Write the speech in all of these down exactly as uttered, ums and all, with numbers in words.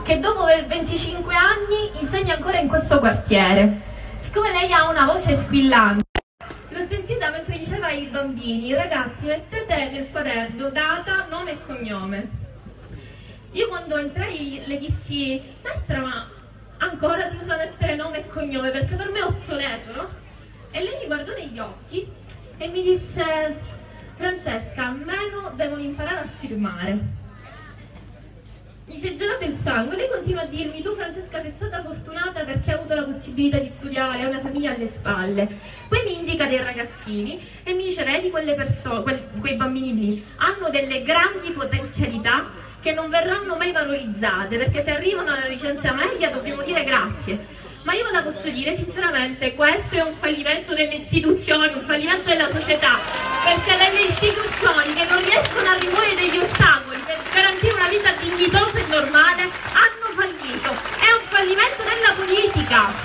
che dopo venticinque anni insegna ancora in questo quartiere. Siccome lei ha una voce squillante, l'ho sentita mentre diceva ai bambini: ragazzi, mettete nel quaderno data, nome e cognome. Io quando entrai le dissi: maestra, ma ancora si usa mettere nome e cognome? Perché per me è obsoleto, no? E lei mi guardò negli occhi e mi disse: Francesca, almeno devono imparare a firmare. Mi si è gelato il sangue. Lei continua a dirmi: tu Francesca sei stata fortunata perché hai avuto la possibilità di studiare, hai una famiglia alle spalle. Poi mi indica dei ragazzini e mi dice: vedi quelle persone, quei, quei bambini lì hanno delle grandi potenzialità che non verranno mai valorizzate, perché se arrivano alla licenza media dobbiamo dire grazie. Ma io la posso dire sinceramente, questo è un fallimento delle istituzioni, un fallimento della società, perché delle istituzioni che non riescono a rimuovere degli ostacoli per garantire una vita dignitosa e normale hanno fallito. È un fallimento della politica.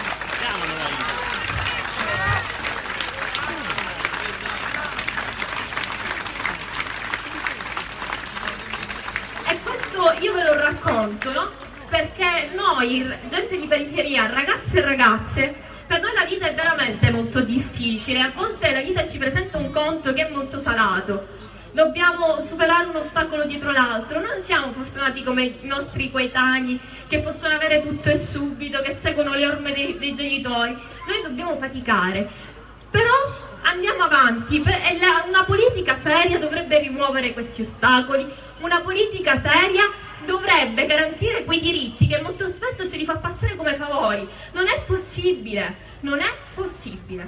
E questo io ve lo racconto, no? Perché noi, gente di periferia, ragazzi e ragazze, per noi la vita è veramente molto difficile. A volte la vita ci presenta un conto che è molto salato. Dobbiamo superare un ostacolo dietro l'altro. Non siamo fortunati come i nostri coetanei che possono avere tutto e subito, che seguono le orme dei, dei genitori. Noi dobbiamo faticare. Però andiamo avanti e la, una politica seria dovrebbe rimuovere questi ostacoli. Una politica seria dovrebbe garantire quei diritti che molto spesso ce li fa passare come favori. Non è possibile, non è possibile.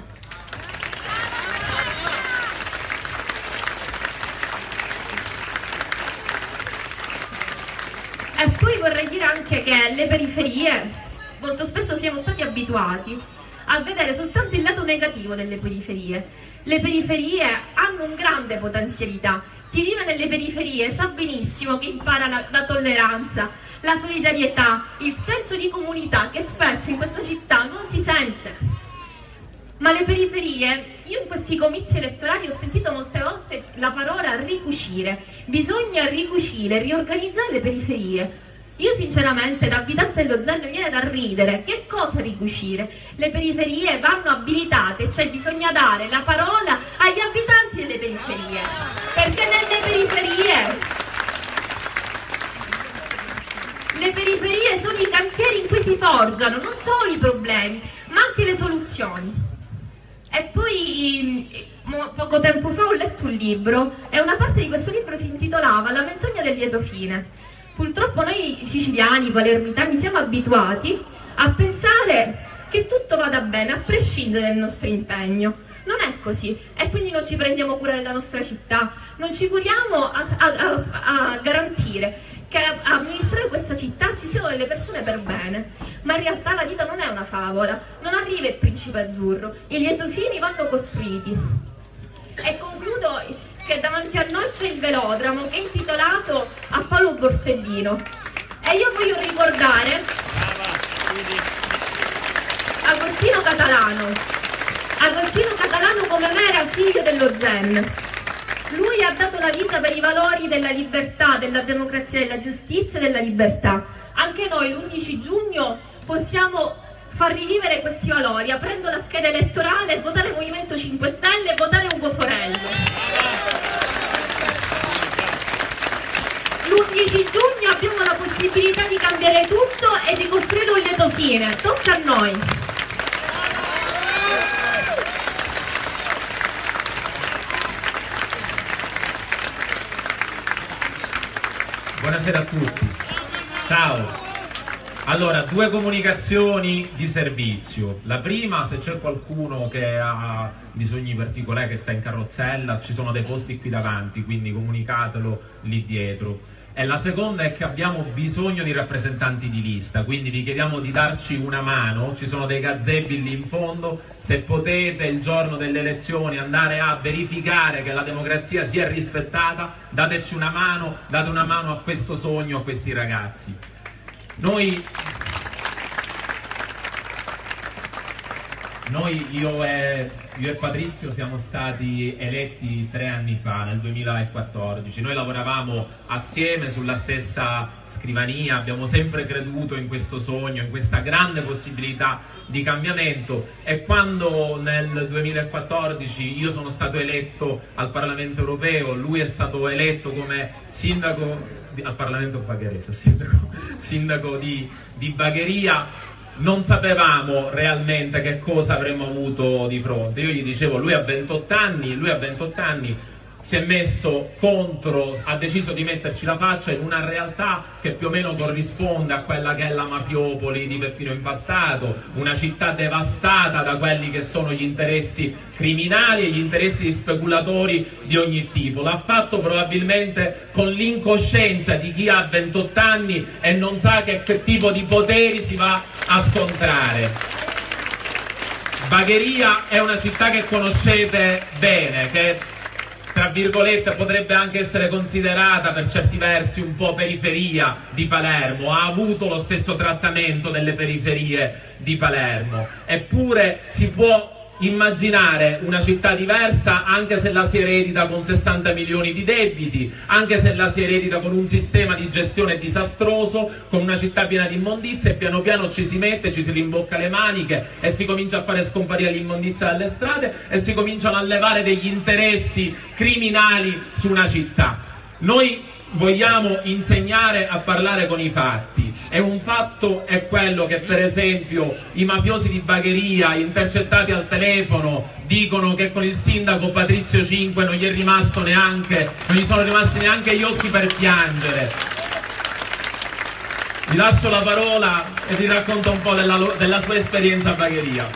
E poi vorrei dire anche che le periferie, molto spesso siamo stati abituati a vedere soltanto il lato negativo delle periferie. Le periferie hanno una grande potenzialità. Chi vive nelle periferie sa benissimo che impara la, la tolleranza, la solidarietà, il senso di comunità che spesso in questa città non si sente. Ma le periferie, io in questi comizi elettorali ho sentito molte volte la parola ricucire. Bisogna ricucire, riorganizzare le periferie. Io sinceramente da abitante dello Zen mi viene da ridere. Che cosa ricucire? Le periferie vanno abilitate, cioè bisogna dare la parola agli abitanti delle periferie, perché nelle periferie le periferie sono i cantieri in cui si forgiano non solo i problemi ma anche le soluzioni. E poi poco tempo fa ho letto un libro e una parte di questo libro si intitolava La menzogna del lieto fine. Purtroppo noi siciliani, palermitani, siamo abituati a pensare che tutto vada bene a prescindere dal nostro impegno. Non è così e quindi non ci prendiamo cura della nostra città, non ci curiamo a, a, a, a garantire che a amministrare questa città ci siano delle persone per bene. Ma in realtà la vita non è una favola, non arriva il principe azzurro, i lietofini vanno costruiti. E concludo che davanti a noi c'è il velodromo che è intitolato a Paolo Borsellino e io voglio ricordare Agostino Catalano. Agostino Catalano come me era figlio dello Zen. Lui ha dato la vita per i valori della libertà, della democrazia, della giustizia e della libertà. Anche noi l'undici giugno possiamo far rivivere questi valori aprendo la scheda elettorale, votare Movimento cinque Stelle e votare Ugo Forello. L'undici giugno abbiamo la possibilità di cambiare tutto e di costruire un lieto fine. Tocca a noi. Buonasera a tutti. Ciao. Allora, due comunicazioni di servizio. La prima, se c'è qualcuno che ha bisogni particolari, che sta in carrozzella, ci sono dei posti qui davanti, quindi comunicatelo lì dietro. E la seconda è che abbiamo bisogno di rappresentanti di lista, quindi vi chiediamo di darci una mano, ci sono dei gazebi lì in fondo, se potete il giorno delle elezioni andare a verificare che la democrazia sia rispettata, dateci una mano, date una mano a questo sogno, a questi ragazzi. Noi Noi, io e, io e Patrizio siamo stati eletti tre anni fa, nel duemilaquattordici. Noi lavoravamo assieme sulla stessa scrivania, abbiamo sempre creduto in questo sogno, in questa grande possibilità di cambiamento, e quando nel duemilaquattordici io sono stato eletto al Parlamento europeo, lui è stato eletto come sindaco di, al Parlamento bagherese, sindaco, sindaco di, di Bagheria, non sapevamo realmente che cosa avremmo avuto di fronte. Io gli dicevo, lui ha ventotto anni, lui ha ventotto anni, si è messo contro, ha deciso di metterci la faccia in una realtà che più o meno corrisponde a quella che è la Mafiopoli di Peppino Impastato, una città devastata da quelli che sono gli interessi criminali e gli interessi di speculatori di ogni tipo. L'ha fatto probabilmente con l'incoscienza di chi ha ventotto anni e non sa che, che tipo di poteri si va a scontrare. Bagheria è una città che conoscete bene, che tra virgolette potrebbe anche essere considerata per certi versi un po' periferia di Palermo, ha avuto lo stesso trattamento delle periferie di Palermo, eppure si può immaginare una città diversa anche se la si eredita con sessanta milioni di debiti, anche se la si eredita con un sistema di gestione disastroso, con una città piena di immondizie, e piano piano ci si mette, ci si rimbocca le maniche e si comincia a fare scomparire l'immondizia dalle strade e si cominciano a levare degli interessi criminali su una città. Noi vogliamo insegnare a parlare con i fatti, e un fatto è quello che per esempio i mafiosi di Bagheria, intercettati al telefono, dicono che con il sindaco Patrizio Cinque non gli è rimasto neanche, non gli sono rimasti neanche gli occhi per piangere. Vi lascio la parola e vi racconto un po' della, della sua esperienza a Bagheria.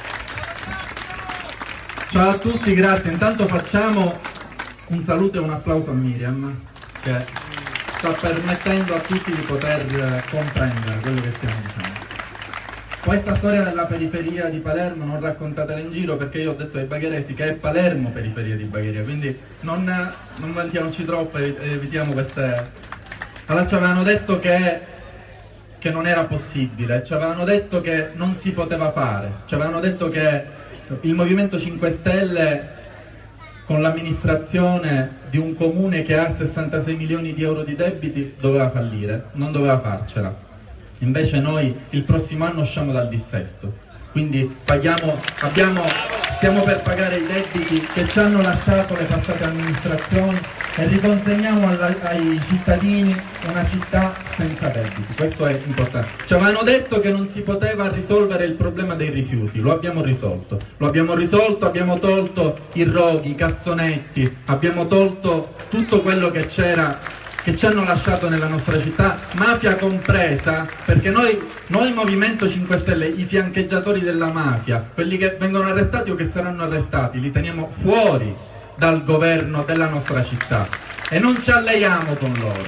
Ciao a tutti, grazie. Intanto facciamo un saluto e un applauso a Miriam, che sta permettendo a tutti di poter comprendere quello che stiamo dicendo. Questa storia della periferia di Palermo non raccontatela in giro, perché io ho detto ai bagheresi che è Palermo periferia di Bagheria, quindi non, non vantiamoci troppo e evitiamo queste... Allora ci avevano detto che, che non era possibile, ci avevano detto che non si poteva fare, ci avevano detto che il Movimento cinque Stelle con l'amministrazione di un comune che ha sessantasei milioni di euro di debiti doveva fallire, non doveva farcela. Invece noi il prossimo anno usciamo dal dissesto, quindi paghiamo, abbiamo, stiamo per pagare i debiti che ci hanno lasciato le passate amministrazioni e riconsegniamo alla, ai cittadini una città senza debiti. Questo è importante. Ci avevano detto che non si poteva risolvere il problema dei rifiuti, lo abbiamo risolto, lo abbiamo risolto, abbiamo tolto i roghi, i cassonetti, abbiamo tolto tutto quello che c'era, che ci hanno lasciato nella nostra città, mafia compresa, perché noi, noi Movimento cinque Stelle, i fiancheggiatori della mafia, quelli che vengono arrestati o che saranno arrestati, li teniamo fuori dal governo della nostra città e non ci alleiamo con loro,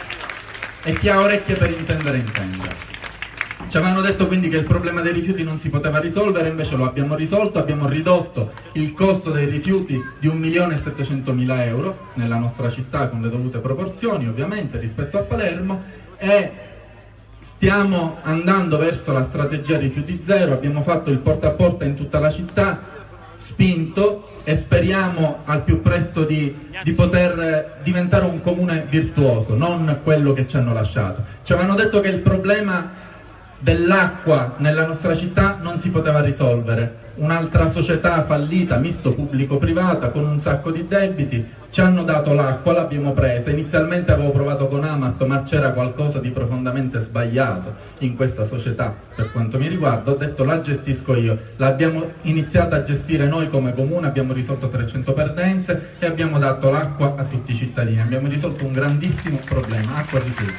e chi ha orecchie per intendere intenda. Ci avevano detto quindi che il problema dei rifiuti non si poteva risolvere, invece lo abbiamo risolto, abbiamo ridotto il costo dei rifiuti di un milione e settecentomila euro nella nostra città, con le dovute proporzioni ovviamente rispetto a Palermo, e stiamo andando verso la strategia rifiuti zero. Abbiamo fatto il porta a porta in tutta la città, spinto, e speriamo al più presto di, di poter diventare un comune virtuoso, non quello che ci hanno lasciato. Ci avevano detto che il problema dell'acqua nella nostra città non si poteva risolvere. Un'altra società fallita, misto pubblico-privata, con un sacco di debiti, ci hanno dato l'acqua, l'abbiamo presa. Inizialmente avevo provato con Amat, ma c'era qualcosa di profondamente sbagliato in questa società per quanto mi riguarda. Ho detto la gestisco io, l'abbiamo iniziata a gestire noi come comune, abbiamo risolto trecento perdenze e abbiamo dato l'acqua a tutti i cittadini. Abbiamo risolto un grandissimo problema, acqua e rifiuti.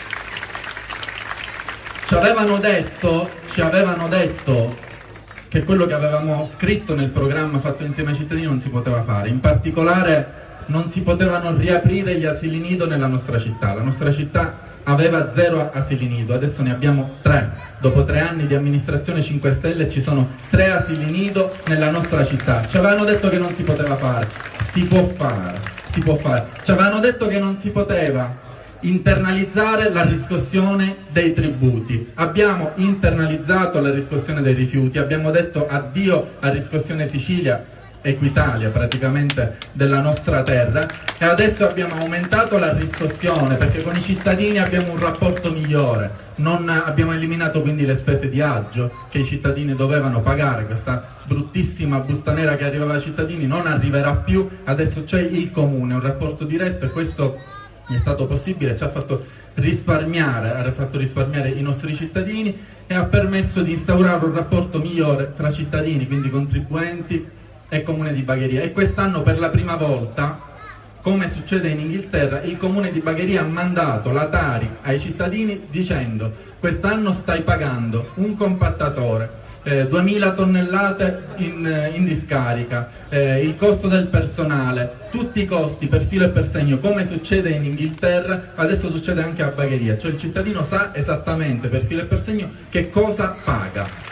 Ci avevano detto, ci avevano detto che quello che avevamo scritto nel programma fatto insieme ai cittadini non si poteva fare, in particolare non si potevano riaprire gli asili nido nella nostra città. La nostra città aveva zero asili nido, adesso ne abbiamo tre. Dopo tre anni di amministrazione cinque Stelle ci sono tre asili nido nella nostra città. Ci avevano detto che non si poteva fare, si può fare, si può fare. Ci avevano detto che non si poteva internalizzare la riscossione dei tributi. Abbiamo internalizzato la riscossione dei rifiuti, abbiamo detto addio a Riscossione Sicilia, Equitalia praticamente della nostra terra, e adesso abbiamo aumentato la riscossione perché con i cittadini abbiamo un rapporto migliore. Non abbiamo eliminato quindi le spese di aggio che i cittadini dovevano pagare, questa bruttissima busta nera che arrivava ai cittadini non arriverà più, adesso c'è il comune, un rapporto diretto, e questo è stato possibile, ci ha fatto risparmiare, ha fatto risparmiare i nostri cittadini e ha permesso di instaurare un rapporto migliore tra cittadini, quindi contribuenti e Comune di Bagheria. E quest'anno per la prima volta, come succede in Inghilterra, il Comune di Bagheria ha mandato la Tari ai cittadini dicendo: quest'anno stai pagando un compattatore, eh, duemila tonnellate in, in discarica, eh, il costo del personale, tutti i costi per filo e per segno, come succede in Inghilterra, adesso succede anche a Bagheria, cioè il cittadino sa esattamente per filo e per segno che cosa paga.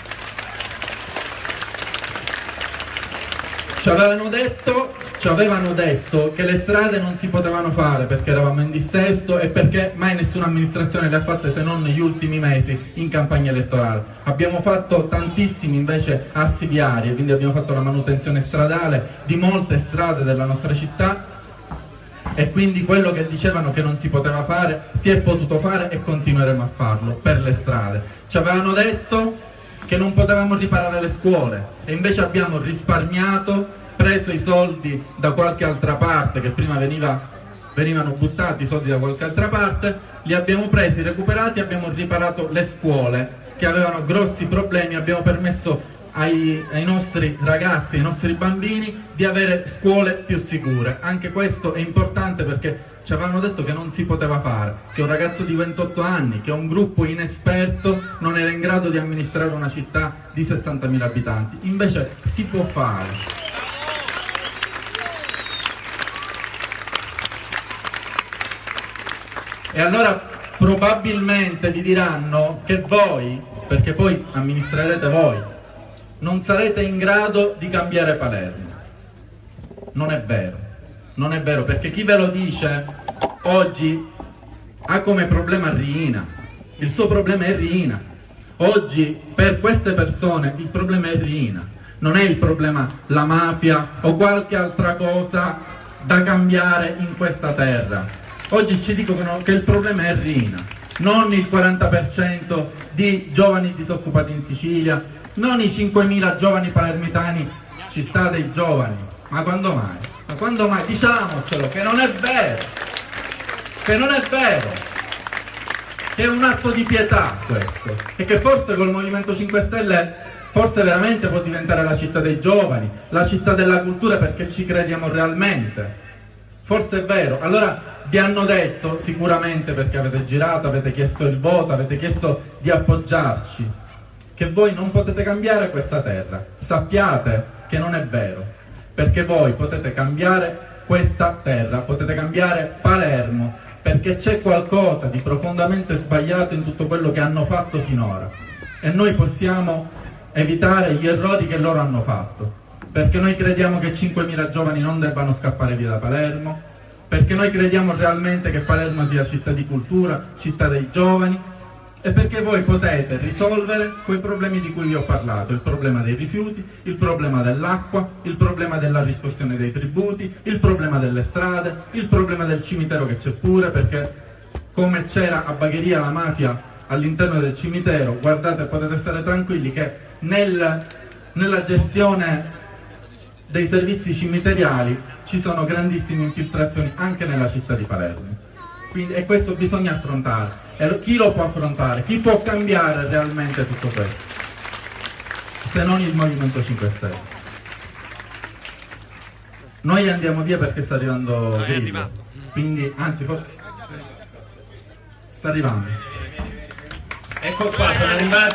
Ci avevano detto, ci avevano detto che le strade non si potevano fare perché eravamo in dissesto e perché mai nessuna amministrazione le ha fatte se non negli ultimi mesi in campagna elettorale. Abbiamo fatto tantissimi invece assi viari, quindi abbiamo fatto la manutenzione stradale di molte strade della nostra città, e quindi quello che dicevano che non si poteva fare si è potuto fare e continueremo a farlo per le strade. Ci avevano detto che non potevamo riparare le scuole e invece abbiamo risparmiato, preso i soldi da qualche altra parte, che prima veniva, venivano buttati i soldi da qualche altra parte, li abbiamo presi, recuperati, abbiamo riparato le scuole che avevano grossi problemi, abbiamo permesso ai, ai nostri ragazzi, ai nostri bambini di avere scuole più sicure. Anche questo è importante perché ci avevano detto che non si poteva fare, che un ragazzo di ventotto anni, che un gruppo inesperto non era in grado di amministrare una città di sessantamila abitanti. Invece si può fare. E allora probabilmente vi diranno che voi, perché poi amministrerete voi, non sarete in grado di cambiare Palermo. Non è vero. Non è vero, perché chi ve lo dice oggi ha come problema Riina, il suo problema è Riina. Oggi per queste persone il problema è Riina, non è il problema la mafia o qualche altra cosa da cambiare in questa terra. Oggi ci dicono che il problema è Riina, non il quaranta per cento di giovani disoccupati in Sicilia, non i cinquemila giovani palermitani, città dei giovani. Ma quando mai? Ma quando mai? Diciamocelo, che non è vero, che non è vero, che è un atto di pietà questo, e che forse col Movimento cinque Stelle, forse veramente può diventare la città dei giovani, la città della cultura, perché ci crediamo realmente. Forse è vero. Allora vi hanno detto, sicuramente perché avete girato, avete chiesto il voto, avete chiesto di appoggiarci, che voi non potete cambiare questa terra. Sappiate che non è vero. Perché voi potete cambiare questa terra, potete cambiare Palermo, perché c'è qualcosa di profondamente sbagliato in tutto quello che hanno fatto finora e noi possiamo evitare gli errori che loro hanno fatto, perché noi crediamo che cinquemila giovani non debbano scappare via da Palermo, perché noi crediamo realmente che Palermo sia città di cultura, città dei giovani, e perché voi potete risolvere quei problemi di cui vi ho parlato, il problema dei rifiuti, il problema dell'acqua, il problema della riscossione dei tributi, il problema delle strade, il problema del cimitero che c'è pure, perché come c'era a Bagheria la mafia all'interno del cimitero, guardate, potete stare tranquilli che nel, nella gestione dei servizi cimiteriali ci sono grandissime infiltrazioni anche nella città di Palermo. Quindi, e questo bisogna affrontare. E chi lo può affrontare? Chi può cambiare realmente tutto questo? Se non il Movimento cinque Stelle. Noi andiamo via perché sta arrivando no, Grillo. Quindi, anzi, forse sta arrivando. Ecco qua, sono arrivati.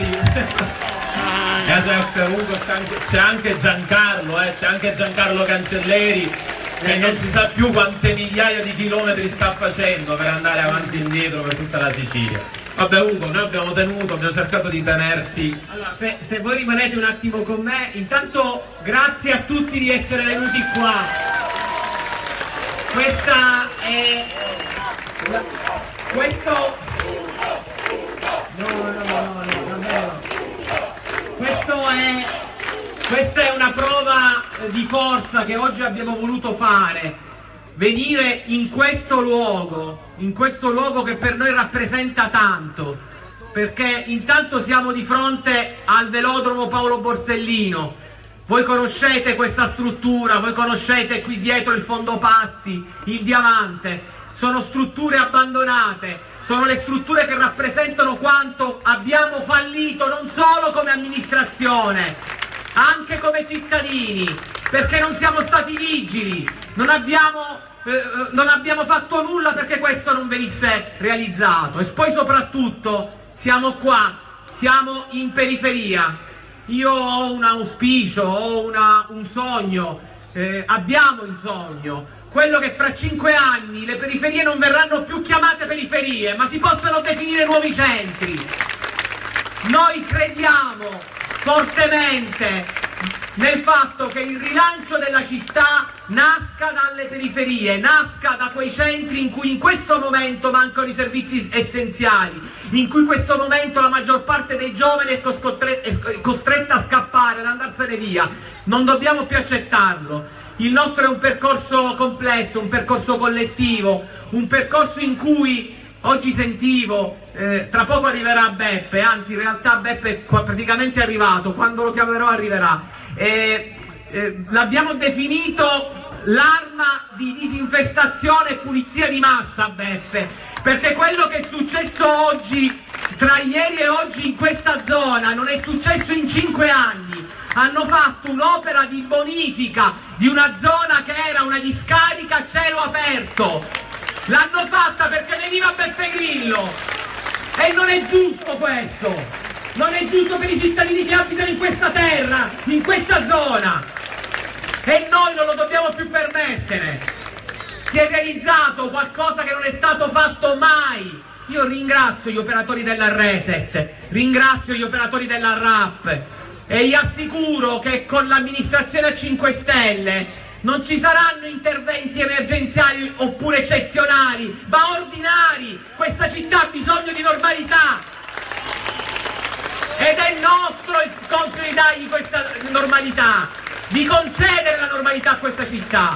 C'è anche Giancarlo, eh? C'è anche Giancarlo Cancelleri, che non si sa più quante migliaia di chilometri sta facendo per andare avanti e indietro per tutta la Sicilia. Vabbè Ugo, noi abbiamo tenuto, abbiamo cercato di tenerti. Allora, se, se voi rimanete un attimo con me, intanto grazie a tutti di essere venuti qua. Questa è... questo... No, no, no, no, no, davvero. Questo è... Questa è una prova di forza che oggi abbiamo voluto fare. Venire in questo luogo, in questo luogo che per noi rappresenta tanto, perché intanto siamo di fronte al velodromo Paolo Borsellino. Voi conoscete questa struttura, voi conoscete qui dietro il Fondopatti, il Diamante, sono strutture abbandonate, sono le strutture che rappresentano quanto abbiamo fallito non solo come amministrazione, anche come cittadini, perché non siamo stati vigili, non abbiamo, eh, non abbiamo fatto nulla perché questo non venisse realizzato. E poi soprattutto siamo qua, siamo in periferia. Io ho un auspicio, ho una, un sogno, eh, abbiamo un sogno, quello che fra cinque anni le periferie non verranno più chiamate periferie, ma si possano definire nuovi centri. Noi crediamo fortemente nel fatto che il rilancio della città nasca dalle periferie, nasca da quei centri in cui in questo momento mancano i servizi essenziali, in cui in questo momento la maggior parte dei giovani è costretta a scappare, ad andarsene via. Non dobbiamo più accettarlo. Il nostro è un percorso complesso, un percorso collettivo, un percorso in cui oggi sentivo, eh, tra poco arriverà Beppe, anzi in realtà Beppe è praticamente arrivato, quando lo chiamerò arriverà. Eh, eh, l'abbiamo definito l'arma di disinfestazione e pulizia di massa, Beppe, perché quello che è successo oggi, tra ieri e oggi in questa zona, non è successo in cinque anni. Hanno fatto un'opera di bonifica di una zona che era una discarica a cielo aperto. L'hanno fatta perché veniva Beppe Grillo e non è giusto questo, non è giusto per i cittadini che abitano in questa terra, in questa zona, e noi non lo dobbiamo più permettere. Si è realizzato qualcosa che non è stato fatto mai. Io ringrazio gli operatori della Reset, ringrazio gli operatori della R A P e gli assicuro che con l'amministrazione a cinque Stelle non ci saranno interventi emergenziali oppure eccezionali, ma ordinari. Questa città ha bisogno di normalità ed è nostro il compito di dargli questa normalità, di concedere la normalità a questa città.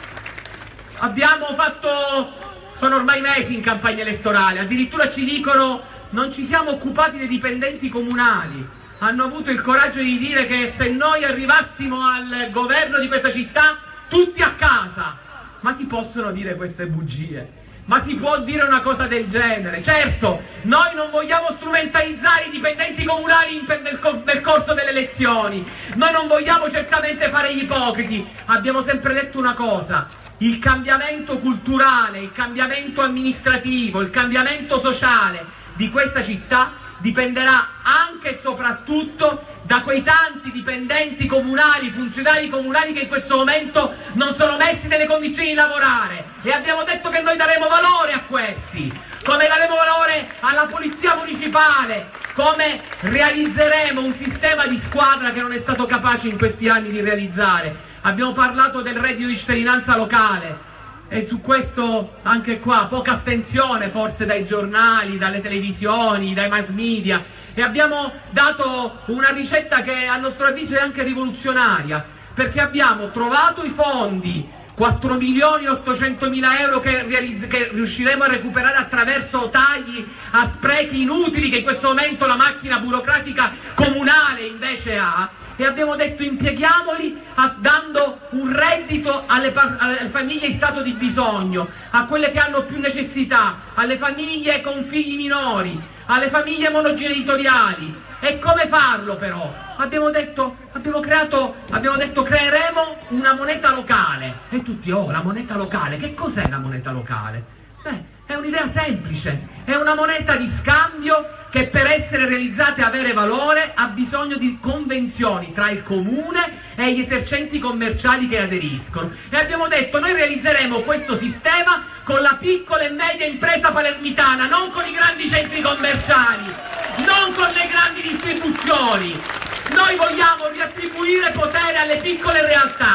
Abbiamo fatto, sono ormai mesi in campagna elettorale, addirittura ci dicono non ci siamo occupati dei dipendenti comunali. Hanno avuto il coraggio di dire che se noi arrivassimo al governo di questa città tutti a casa. Ma si possono dire queste bugie? Ma si può dire una cosa del genere? Certo, noi non vogliamo strumentalizzare i dipendenti comunali nel, nel corso delle elezioni, noi non vogliamo certamente fare gli ipocriti. Abbiamo sempre detto una cosa: il cambiamento culturale, il cambiamento amministrativo, il cambiamento sociale di questa città dipenderà anche e soprattutto da quei tanti dipendenti comunali, funzionari comunali che in questo momento non sono messi nelle condizioni di lavorare, e abbiamo detto che noi daremo valore a questi, come daremo valore alla polizia municipale, come realizzeremo un sistema di squadra che non è stato capace in questi anni di realizzare. Abbiamo parlato del reddito di cittadinanza locale, e su questo anche qua poca attenzione forse dai giornali, dalle televisioni, dai mass media, e abbiamo dato una ricetta che a nostro avviso è anche rivoluzionaria, perché abbiamo trovato i fondi, quattro milioni e ottocentomila euro che, che riusciremo a recuperare attraverso tagli a sprechi inutili che in questo momento la macchina burocratica comunale invece ha, e abbiamo detto impieghiamoli a, dando un reddito alle, alle famiglie in stato di bisogno, a quelle che hanno più necessità, alle famiglie con figli minori, alle famiglie monogenitoriali. E come farlo però? Abbiamo detto, abbiamo creato, abbiamo detto creeremo una moneta locale. E tutti, oh, la moneta locale, che cos'è la moneta locale? Beh, è un'idea semplice, è una moneta di scambio che per essere realizzata e avere valore ha bisogno di convenzioni tra il comune e gli esercenti commerciali che aderiscono. E abbiamo detto, noi realizzeremo questo sistema con la piccola e media impresa palermitana, non con i grandi centri commerciali, non con le grandi distribuzioni. Noi vogliamo riattribuire potere alle piccole realtà,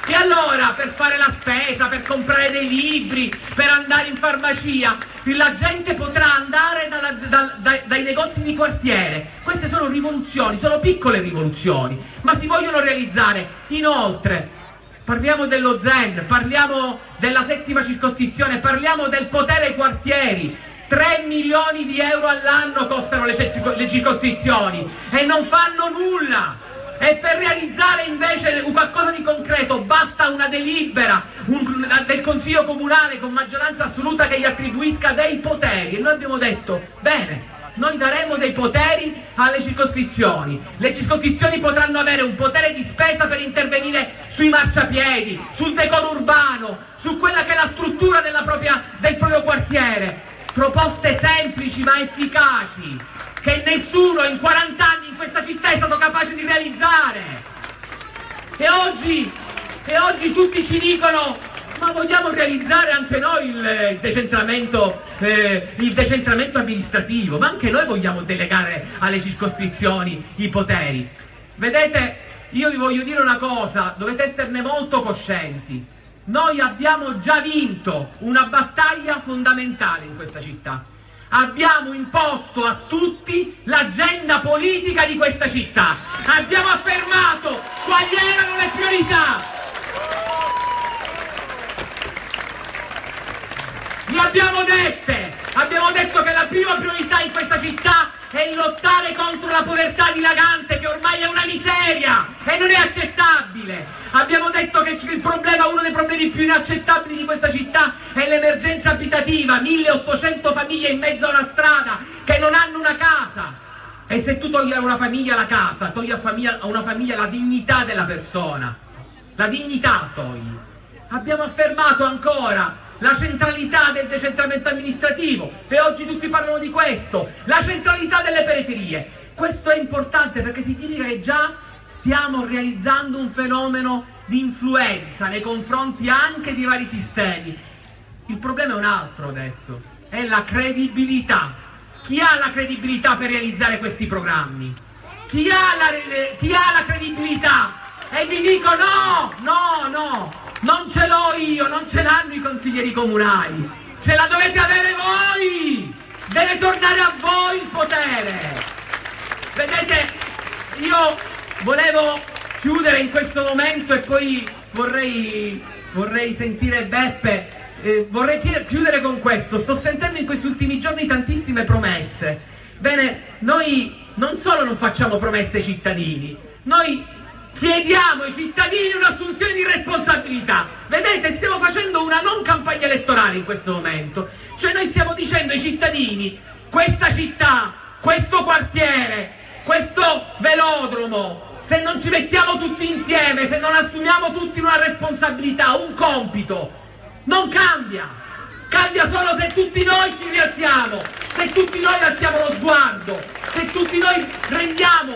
E allora, per fare la spesa, per comprare dei libri, per andare in farmacia, la gente potrà andare dalla, da, da, dai negozi di quartiere. Queste sono rivoluzioni, sono piccole rivoluzioni, ma si vogliono realizzare. Inoltre, parliamo dello Zen, parliamo della settima circoscrizione, parliamo del potere ai quartieri. tre milioni di euro all'anno costano le, le circoscrizioni e non fanno nulla. E per realizzare invece qualcosa di concreto basta una delibera un, del Consiglio Comunale con maggioranza assoluta che gli attribuisca dei poteri. E noi abbiamo detto, bene, noi daremo dei poteri alle circoscrizioni. Le circoscrizioni potranno avere un potere di spesa per intervenire sui marciapiedi, sul decoro urbano, su quella che è la struttura della propria, del proprio quartiere. Proposte semplici ma efficaci, che nessuno in quaranta anni in questa città è stato capace di realizzare. E oggi, e oggi tutti ci dicono, ma vogliamo realizzare anche noi il decentramento, eh, il decentramento amministrativo, ma anche noi vogliamo delegare alle circoscrizioni i poteri. Vedete, io vi voglio dire una cosa, dovete esserne molto coscienti. Noi abbiamo già vinto una battaglia fondamentale in questa città. Abbiamo imposto a tutti l'agenda politica di questa città. Abbiamo affermato quali erano le priorità. Le abbiamo dette. Abbiamo detto che la prima priorità in questa città è lottare contro la povertà dilagante, che ormai è una miseria e non è accettabile. Abbiamo detto che il problema, uno dei problemi più inaccettabili di questa città è l'emergenza abitativa, milleottocento famiglie in mezzo a una strada che non hanno una casa. E se tu togli a una famiglia la casa, togli a, famiglia, a una famiglia la dignità della persona, la dignità togli. Abbiamo affermato ancora la centralità del decentramento amministrativo e oggi tutti parlano di questo, la centralità delle periferie. Questo è importante perché significa che già stiamo realizzando un fenomeno di influenza nei confronti anche di vari sistemi. Il problema è un altro adesso, è la credibilità. Chi ha la credibilità per realizzare questi programmi? Chi ha la, chi ha la credibilità? E vi dico no, no, no, non ce l'ho io, non ce l'hanno i consiglieri comunali, ce la dovete avere voi, deve tornare a voi il potere. Vedete, io volevo chiudere in questo momento e poi vorrei, vorrei sentire Beppe, eh, vorrei chiudere con questo. Sto sentendo in questi ultimi giorni tantissime promesse. Bene, noi non solo non facciamo promesse ai cittadini, noi chiediamo ai cittadini un'assunzione di responsabilità. Vedete, stiamo facendo una non campagna elettorale in questo momento. Cioè noi stiamo dicendo ai cittadini, questa città, questo quartiere, questo velodromo, se non ci mettiamo tutti insieme, se non assumiamo tutti una responsabilità, un compito, non cambia. Cambia solo se tutti noi ci rialziamo, se tutti noi alziamo lo sguardo, se tutti noi rendiamo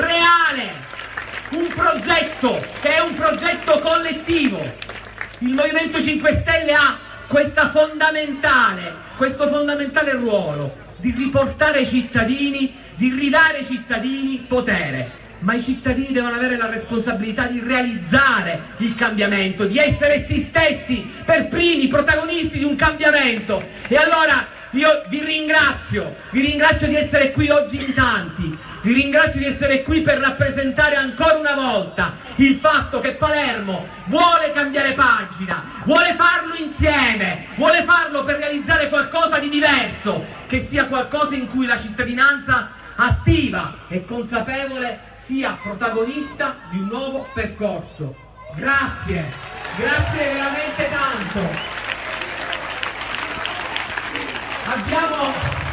reale un progetto che è un progetto collettivo. Il Movimento cinque Stelle ha questa fondamentale, questo fondamentale ruolo di riportare ai cittadini, di ridare ai cittadini potere. Ma i cittadini devono avere la responsabilità di realizzare il cambiamento, di essere essi stessi per primi protagonisti di un cambiamento. E allora io vi ringrazio, vi ringrazio di essere qui oggi in tanti, vi ringrazio di essere qui per rappresentare ancora una volta il fatto che Palermo vuole cambiare pagina, vuole farlo insieme, vuole farlo per realizzare qualcosa di diverso, che sia qualcosa in cui la cittadinanza attiva e consapevole sia protagonista di un nuovo percorso. Grazie, grazie veramente tanto. Abbiamo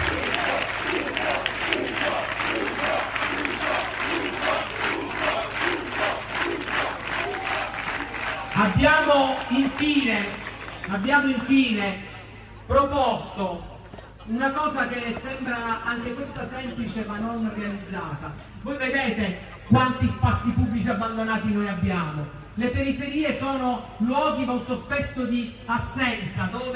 abbiamo infine abbiamo infine proposto una cosa che sembra anche questa semplice ma non realizzata. Voi vedete quanti spazi pubblici abbandonati noi abbiamo. Le periferie sono luoghi molto spesso di assenza, dove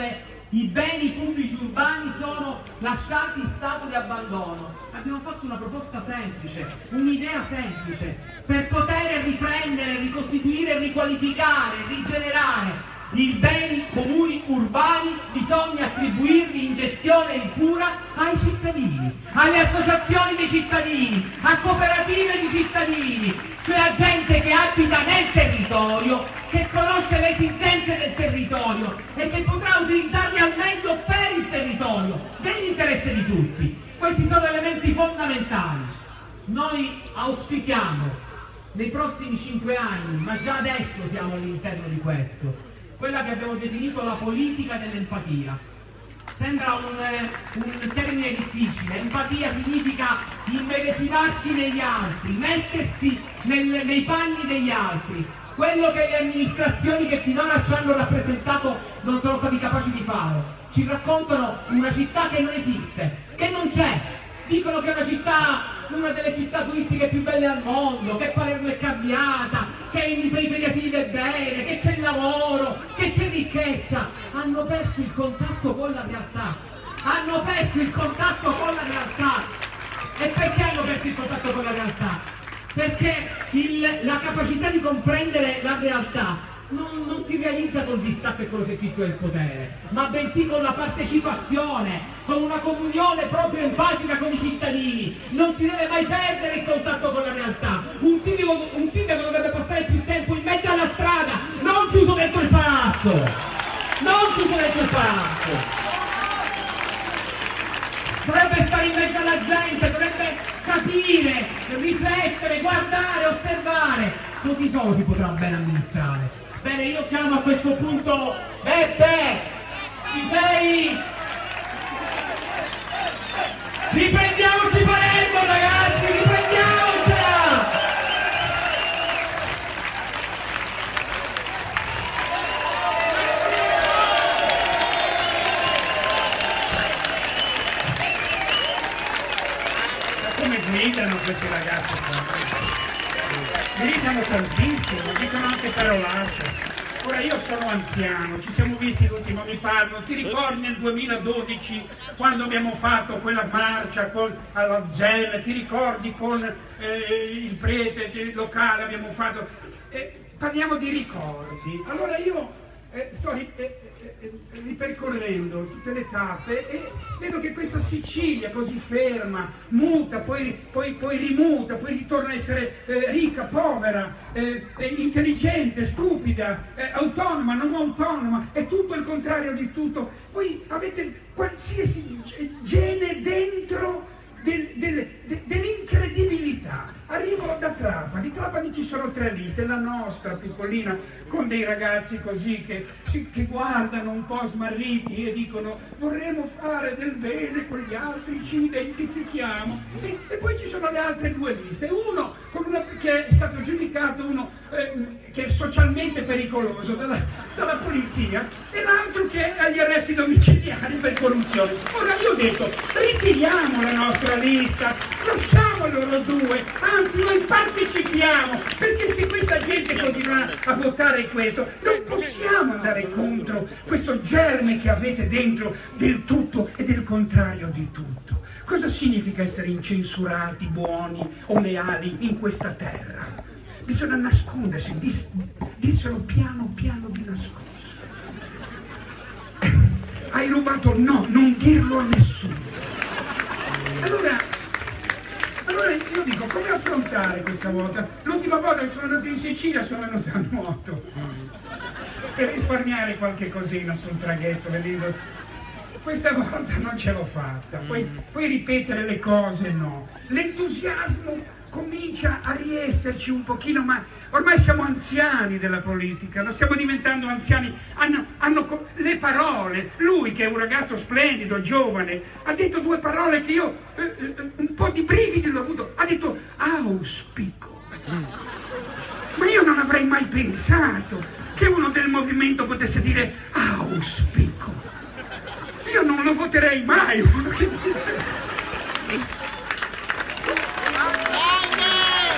i beni pubblici urbani sono lasciati in stato di abbandono. Abbiamo fatto una proposta semplice, un'idea semplice, per poter riprendere, ricostituire, riqualificare, rigenerare i beni comuni urbani. Bisogna attribuirli in gestione e in cura ai cittadini, alle associazioni di cittadini, a cooperative di cittadini, cioè a gente che abita nel territorio, che conosce le esigenze del territorio e che potrà utilizzarli al meglio per il territorio, nell'interesse di tutti. Questi sono elementi fondamentali. Noi auspichiamo nei prossimi cinque anni, ma già adesso siamo all'interno di questo, quella che abbiamo definito la politica dell'empatia. Sembra un, eh, un termine difficile. Empatia significa immedesimarsi negli altri, mettersi nel, nei panni degli altri. Quello che le amministrazioni che finora ci hanno rappresentato non sono stati capaci di fare. Ci raccontano una città che non esiste, che non c'è. Dicono che è una città, una delle città turistiche più belle al mondo, che Palermo è cambiata, che in periferia si vive bene, che c'è il lavoro, che c'è ricchezza. Hanno perso il contatto con la realtà. Hanno perso il contatto con la realtà. E perché hanno perso il contatto con la realtà? Perché il, la capacità di comprendere la realtà Non, non si realizza col distacco e con l'esercizio del potere, ma bensì con la partecipazione, con una comunione proprio empatica con i cittadini. Non si deve mai perdere il contatto con la realtà. Un sindaco, un sindaco dovrebbe passare più tempo in mezzo alla strada, non chiuso dentro il palazzo, non chiuso dentro il palazzo. Dovrebbe stare in mezzo alla gente, dovrebbe capire, riflettere, guardare, osservare. Così solo si potrà ben amministrare. Bene, io chiamo a questo punto Beppe, ci sei? Riprendiamoci Palermo, ragazzi, riprendiamocela! Ma come gridano questi ragazzi? Gridano tantissimo, dicono anche parolacce. Ora io sono anziano, ci siamo visti l'ultimo, mi parlo, ti ricordi nel duemiladodici quando abbiamo fatto quella marcia con, alla Gel, ti ricordi con eh, il prete locale abbiamo fatto, eh, parliamo di ricordi. Allora io eh, sto ri, eh, eh, ripercorrendo tutte le tappe e vedo che questa Sicilia così ferma, muta, poi, poi, poi rimuta, poi ritorna a essere eh, ricca, povera, eh, eh, intelligente, stupida, eh, autonoma, non autonoma, è tutto il contrario di tutto. Voi avete qualsiasi gene dentro del, del, de, dell'incredibilità. Arrivo da Trapani, Trapani ci sono tre liste, la nostra piccolina con dei ragazzi così che, che guardano un po' smarriti e dicono vorremmo fare del bene con gli altri, ci identifichiamo, e, e poi ci sono le altre due liste, uno con una, che è stato giudicato uno eh, che è socialmente pericoloso dalla, dalla polizia e l'altro che è agli arresti domiciliari per corruzione. Ora io ho detto ritiriamo la nostra lista, lasciamo loro due, anzi noi partecipiamo, perché se questa gente continua a votare questo non possiamo andare contro questo germe che avete dentro del tutto e del contrario di tutto. Cosa significa essere incensurati, buoni o leali in questa terra? Bisogna nascondersi, dis, dirselo piano piano di nascosto. Hai rubato? No, non dirlo a nessuno. Allora, allora io dico, come affrontare questa volta? L'ultima volta che sono andato in Sicilia sono venuto a nuoto per risparmiare qualche cosina sul traghetto, vedendo. Questa volta non ce l'ho fatta, poi, poi ripetere le cose no. L'entusiasmo comincia a riesserci un pochino, ma ormai siamo anziani della politica, lo stiamo diventando anziani, hanno, hanno le parole. Lui che è un ragazzo splendido, giovane, ha detto due parole che io eh, eh, un po' di brividi l'ho avuto, ha detto auspico. Ma io non avrei mai pensato che uno del movimento potesse dire auspico. Io non lo voterei mai uno che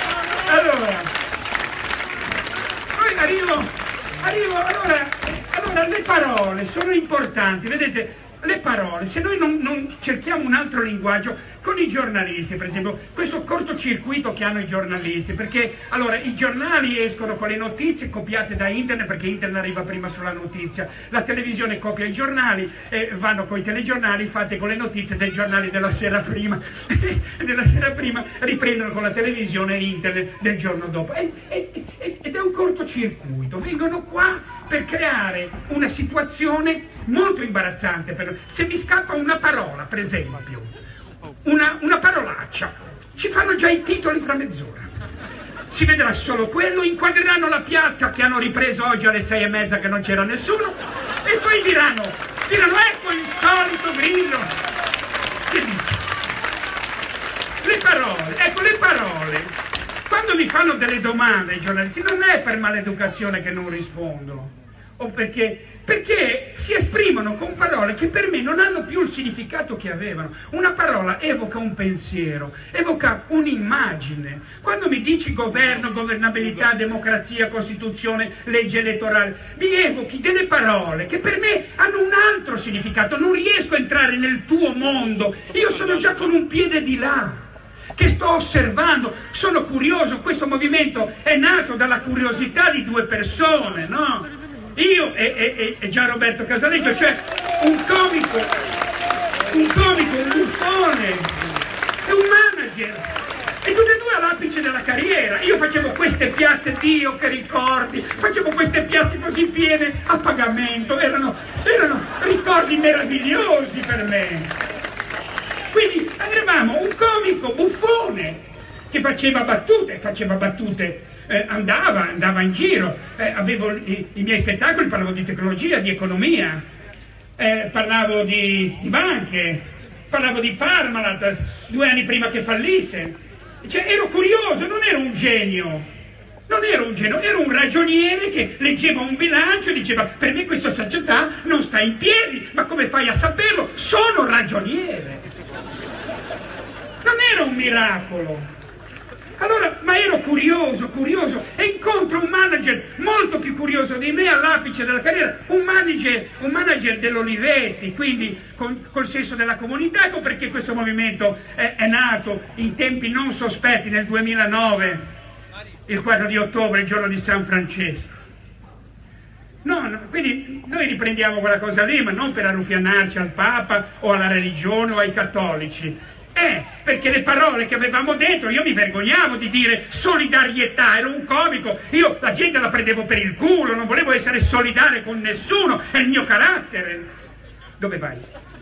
allora, poi arrivo, arrivo, allora, allora Allora, le parole sono importanti, vedete, le parole, se noi non, non cerchiamo un altro linguaggio, con i giornalisti per esempio, questo cortocircuito che hanno i giornalisti, perché allora i giornali escono con le notizie copiate da internet, perché internet arriva prima sulla notizia, la televisione copia i giornali e vanno con i telegiornali fatti con le notizie dei giornali della sera prima della sera prima riprendono con la televisione e internet del giorno dopo, e, e, ed è un cortocircuito, vengono qua per creare una situazione molto imbarazzante per... Se mi scappa una parola, per esempio, una, una parolaccia, ci fanno già i titoli fra mezz'ora. Si vedrà solo quello, inquadreranno la piazza che hanno ripreso oggi alle sei e mezza che non c'era nessuno, e poi diranno, diranno ecco il solito grillo. Che dico? Le parole, ecco le parole, quando mi fanno delle domande i giornalisti, non è per maleducazione che non rispondo, o perché, perché si esprimono con parole che per me non hanno più il significato che avevano. Una parola evoca un pensiero, evoca un'immagine. Quando mi dici governo, governabilità, democrazia, costituzione, legge elettorale, mi evochi delle parole che per me hanno un altro significato. Non riesco a entrare nel tuo mondo, io sono già con un piede di là, che sto osservando, sono curioso. Questo movimento è nato dalla curiosità di due persone, no? Io e, e, e Gian Roberto Casaleggio, cioè un comico, un comico, un buffone e un manager, e tutti e due all'apice della carriera. Io facevo queste piazze, Dio che ricordi, facevo queste piazze così piene a pagamento, erano, erano ricordi meravigliosi per me. Quindi avevamo un comico buffone che faceva battute, faceva battute, eh, andava, andava in giro, eh, avevo i, i miei spettacoli, parlavo di tecnologia, di economia, eh, parlavo di, di banche, parlavo di Parmalat, due anni prima che fallisse. Cioè, ero curioso, non ero un genio, non ero un genio, ero un ragioniere che leggeva un bilancio e diceva per me questa società non sta in piedi, ma come fai a saperlo? Sono ragioniere. Non era un miracolo. Allora, ma ero curioso, curioso, e incontro un manager molto più curioso di me all'apice della carriera, un manager, un manager dell'Olivetti, quindi con, col senso della comunità. Ecco perché questo movimento è, è nato in tempi non sospetti, nel duemilanove, il quattro di ottobre, il giorno di San Francesco. No, no, quindi noi riprendiamo quella cosa lì, ma non per arruffianarci al Papa o alla religione o ai cattolici. Eh, perché le parole che avevamo dentro, io mi vergognavo di dire solidarietà, ero un comico, io la gente la prendevo per il culo, non volevo essere solidale con nessuno, è il mio carattere. Dove vai?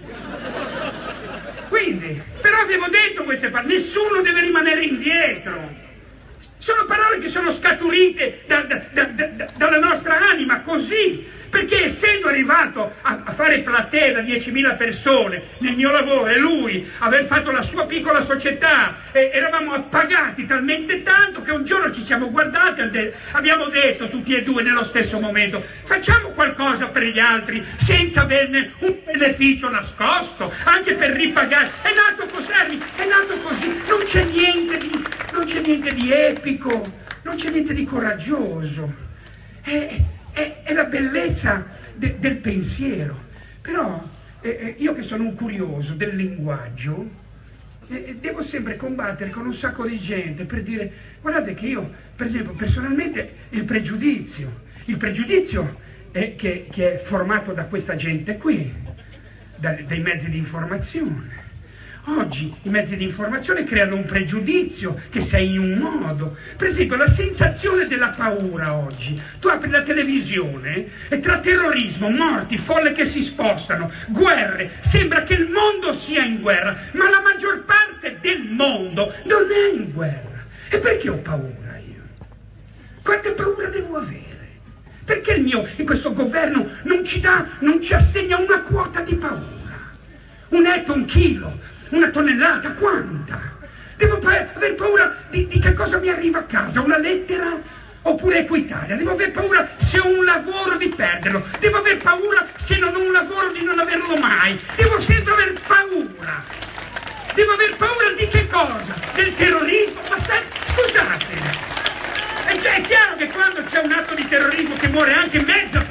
Quindi, però avevo detto queste parole, nessuno deve rimanere indietro. Sono parole che sono scaturite da, da, da, da, dalla nostra anima, così, perché essendo arrivato a, a fare platee da diecimila persone nel mio lavoro, e lui aver fatto la sua piccola società, e eravamo appagati talmente tanto che un giorno ci siamo guardati e abbiamo detto tutti e due nello stesso momento: facciamo qualcosa per gli altri senza averne un beneficio nascosto, anche per ripagare. È nato così, è nato così, non c'è niente di, non c'è niente di epico, non c'è niente di coraggioso, è, è, è la bellezza de, del pensiero. Però eh, io che sono un curioso del linguaggio, eh, devo sempre combattere con un sacco di gente per dire: guardate che io, per esempio, personalmente il pregiudizio, il pregiudizio è che, che è formato da questa gente qui, da, dai mezzi di informazione. Oggi i mezzi di informazione creano un pregiudizio che sei in un modo. Per esempio, la sensazione della paura oggi. Tu apri la televisione e tra terrorismo, morti, folle che si spostano, guerre, sembra che il mondo sia in guerra, ma la maggior parte del mondo non è in guerra. E perché ho paura io? Quante paura devo avere? Perché il mio, in questo governo non ci dà, non ci assegna una quota di paura? Un etto, un chilo, una tonnellata, quanta? Devo pa- aver paura di, di che cosa mi arriva a casa, una lettera oppure Equitalia? Devo aver paura se ho un lavoro di perderlo, devo aver paura se non ho un lavoro di non averlo mai, devo sempre aver paura. Devo aver paura di che cosa? Del terrorismo? Ma stai, scusate, è, è chiaro che quando c'è un atto di terrorismo che muore anche mezza persona,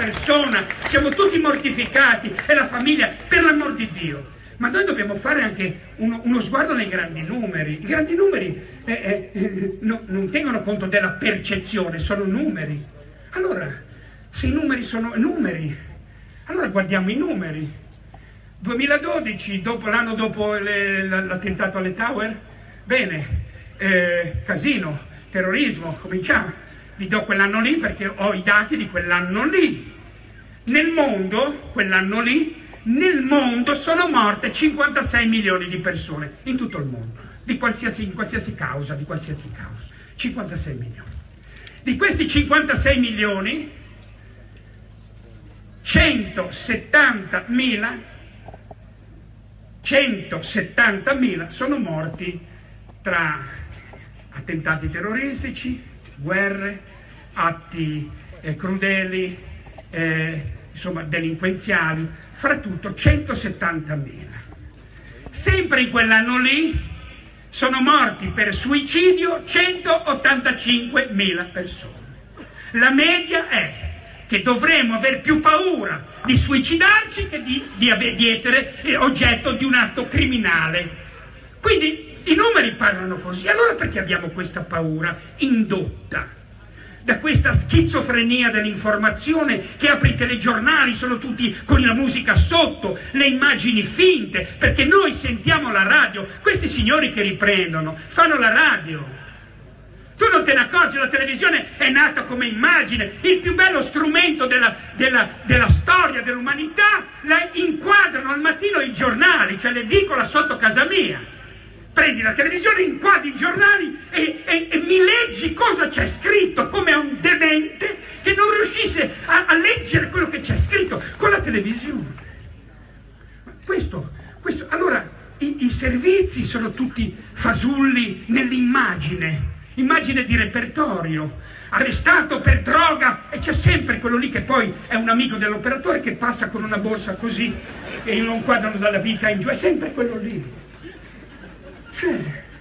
persona, siamo tutti mortificati, e la famiglia, per l'amor di Dio. Ma noi dobbiamo fare anche uno, uno sguardo nei grandi numeri. I grandi numeri eh, eh, no, non tengono conto della percezione, sono numeri. Allora, se i numeri sono numeri, allora guardiamo i numeri. duemiladodici, dopo, l'anno dopo le, l'attentato alle Tower, bene, eh, casino, terrorismo, cominciamo. Vi do quell'anno lì perché ho i dati di quell'anno lì. Nel mondo, quell'anno lì, nel mondo sono morte cinquantasei milioni di persone, in tutto il mondo, di qualsiasi, in qualsiasi causa, di qualsiasi causa, cinquantasei milioni. Di questi cinquantasei milioni, centosettantamila, centosettantamila sono morti tra attentati terroristici, guerre, atti eh, crudeli, eh, insomma delinquenziali, fra tutto centosettantamila. Sempre in quell'anno lì sono morti per suicidio centottantacinquemila persone. La media è che dovremmo aver più paura di suicidarci che di, di, ave, di essere oggetto di un atto criminale. Quindi i numeri parlano così. Allora perché abbiamo questa paura indotta da questa schizofrenia dell'informazione, che apre i telegiornali, sono tutti con la musica sotto, le immagini finte, perché noi sentiamo la radio, questi signori che riprendono fanno la radio, tu non te ne accorgi, la televisione è nata come immagine, il più bello strumento della, della, della storia dell'umanità, la inquadrano al mattino i giornali, cioè l'edicola sotto casa mia. Prendi la televisione, inquadri i giornali e, e, e mi leggi cosa c'è scritto, come a un demente che non riuscisse a, a leggere quello che c'è scritto con la televisione. Questo, questo, allora i, i servizi sono tutti fasulli nell'immagine, immagine di repertorio, arrestato per droga, e c'è sempre quello lì che poi è un amico dell'operatore che passa con una borsa così e lo inquadrano dalla vita in giù, è sempre quello lì. Cioè,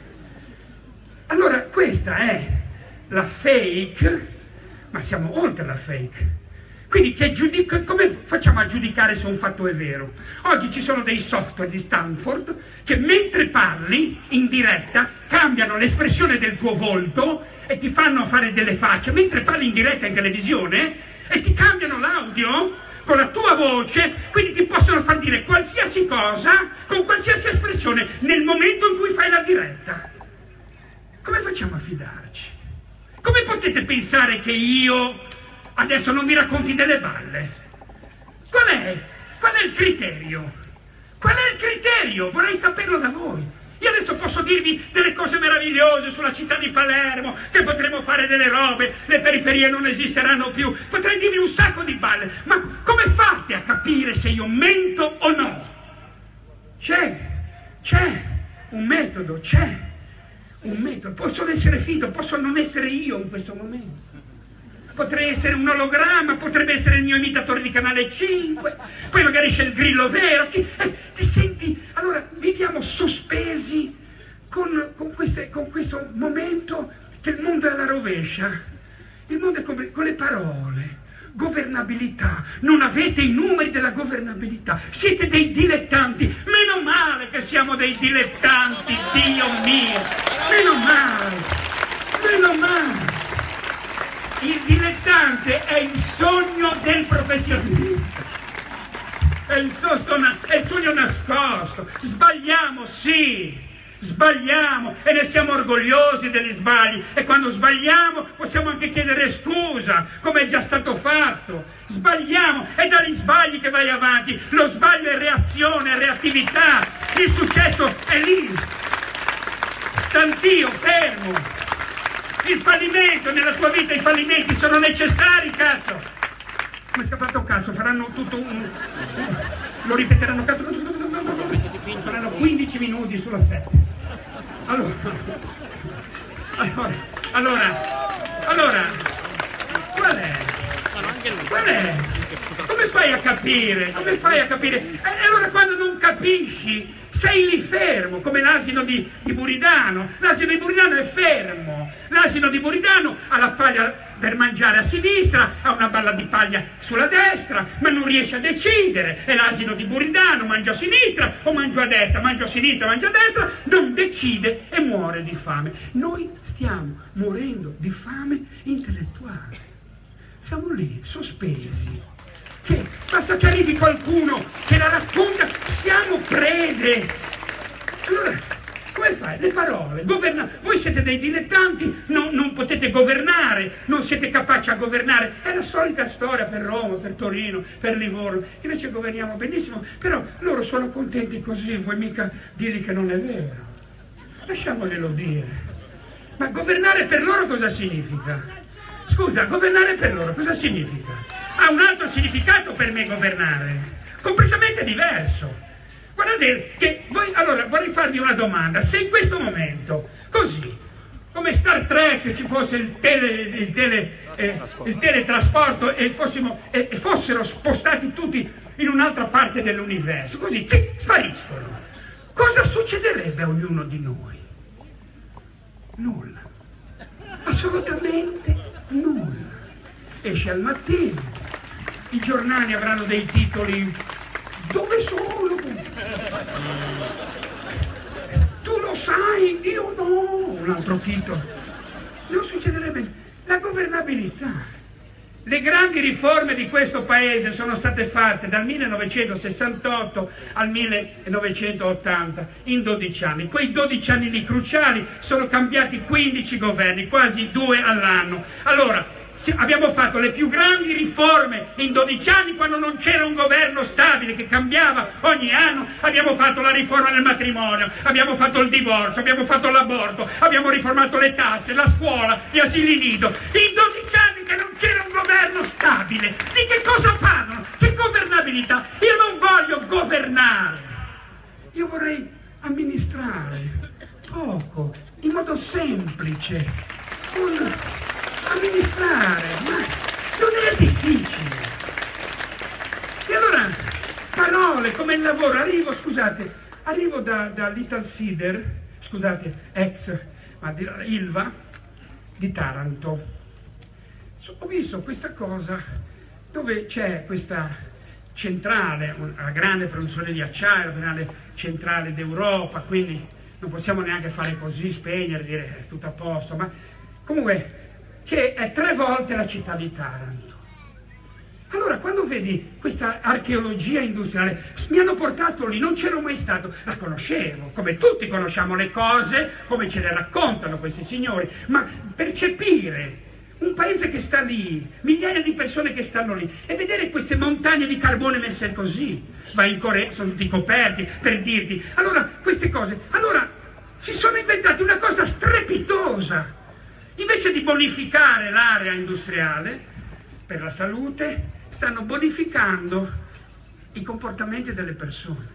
allora questa è la fake, ma siamo oltre la fake. Quindi che giudica, come facciamo a giudicare se un fatto è vero? Oggi ci sono dei software di Stanford che mentre parli in diretta cambiano l'espressione del tuo volto e ti fanno fare delle facce, mentre parli in diretta in televisione, e ti cambiano l'audio con la tua voce, quindi ti possono far dire qualsiasi cosa con qualsiasi espressione nel momento in cui fai la diretta. Come facciamo a fidarci? Come potete pensare che io adesso non vi racconti delle balle? Qual è? Qual è il criterio? Qual è il criterio? Vorrei saperlo da voi. Io adesso posso dirvi delle cose meravigliose sulla città di Palermo, che potremo fare delle robe, le periferie non esisteranno più, potrei dirvi un sacco di balle, ma come fate a capire se io mento o no? C'è, c'è un metodo, c'è un metodo, posso essere finto, posso non essere io in questo momento. Potrei essere un ologramma, potrebbe essere il mio imitatore di Canale cinque, poi magari c'è il grillo vero, ti, eh, ti senti? Allora viviamo sospesi con, con, queste, con questo momento che il mondo è alla rovescia, il mondo è come, con le parole, governabilità, non avete i numeri della governabilità, siete dei dilettanti, meno male che siamo dei dilettanti, Dio mio, meno male, meno male. Il dilettante è il sogno del professionista, è il, sostona, è il sogno nascosto. Sbagliamo, sì, sbagliamo e ne siamo orgogliosi degli sbagli, e quando sbagliamo possiamo anche chiedere scusa, come è già stato fatto. Sbagliamo, è dagli sbagli che vai avanti, lo sbaglio è reazione, è reattività, il successo è lì, stantio, fermo. Il fallimento nella tua vita, i fallimenti sono necessari, cazzo. Come si è fatto cazzo? Faranno tutto un... lo ripeteranno, cazzo. Faranno quindici minuti sulla sette. Allora, allora, allora, allora, qual è? Qual è? Come fai a capire? Come fai a capire? E allora quando non capisci, sei lì fermo, come l'asino di, di Buridano. L'asino di Buridano è fermo, l'asino di Buridano ha la paglia per mangiare a sinistra, ha una balla di paglia sulla destra, ma non riesce a decidere. E l'asino di Buridano mangia a sinistra o mangio a destra, mangio a sinistra, mangio a destra, non decide e muore di fame. Noi stiamo morendo di fame intellettuale, siamo lì sospesi. Che basta che arrivi qualcuno che la racconta, siamo prede. Allora, come fai? Le parole, governa. Voi siete dei dilettanti, non, non potete governare, non siete capaci a governare. È la solita storia per Roma, per Torino, per Livorno. Invece governiamo benissimo, però loro sono contenti così, vuoi mica dirgli che non è vero. Lasciamoglielo dire. Ma governare per loro cosa significa? Scusa, governare per loro cosa significa? Ha un altro significato per me governare, completamente diverso. Guardate che voi, allora vorrei farvi una domanda: se in questo momento, così, come Star Trek ci fosse il, tele, il, tele, eh, il teletrasporto e, fossimo, e, e fossero spostati tutti in un'altra parte dell'universo, così, sì, spariscono, cosa succederebbe a ognuno di noi? Nulla, assolutamente nulla. Esce al mattino, i giornali avranno dei titoli: dove sono? Tu lo sai, io no. Un altro titolo. Non succederebbe. La governabilità. Le grandi riforme di questo paese sono state fatte dal millenovecentosessantotto al millenovecentottanta, in dodici anni. Quei dodici anni lì cruciali sono cambiati quindici governi, quasi due all'anno. Allora, abbiamo fatto le più grandi riforme in dodici anni, quando non c'era un governo stabile che cambiava ogni anno. Abbiamo fatto la riforma del matrimonio, abbiamo fatto il divorzio, abbiamo fatto l'aborto, abbiamo riformato le tasse, la scuola, gli asili nido. In dodici anni che non c'era un governo stabile. Di che cosa parlano? Che governabilità? Io non voglio governare, io vorrei amministrare poco, in modo semplice, con... amministrare, ma non è difficile. E allora, parole come il lavoro. Arrivo, scusate, arrivo da, da Italsider, scusate, ex ma di, Ilva di Taranto. So, ho visto questa cosa dove c'è questa centrale, una grande produzione di acciaio, la grande centrale d'Europa, quindi non possiamo neanche fare così, spegnere, dire è tutto a posto, ma comunque che è tre volte la città di Taranto. Allora, quando vedi questa archeologia industriale, mi hanno portato lì, non c'ero mai stato, la conoscevo, come tutti conosciamo le cose, come ce le raccontano questi signori, ma percepire un paese che sta lì, migliaia di persone che stanno lì, e vedere queste montagne di carbone messe così, vai in Corea, sono tutti coperti, per dirti, allora, queste cose, allora, si sono inventati una cosa strepitosa. Invece di bonificare l'area industriale per la salute, stanno bonificando i comportamenti delle persone.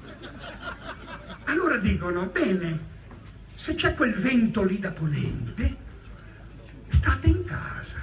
Allora dicono, bene, se c'è quel vento lì da ponente, state in casa.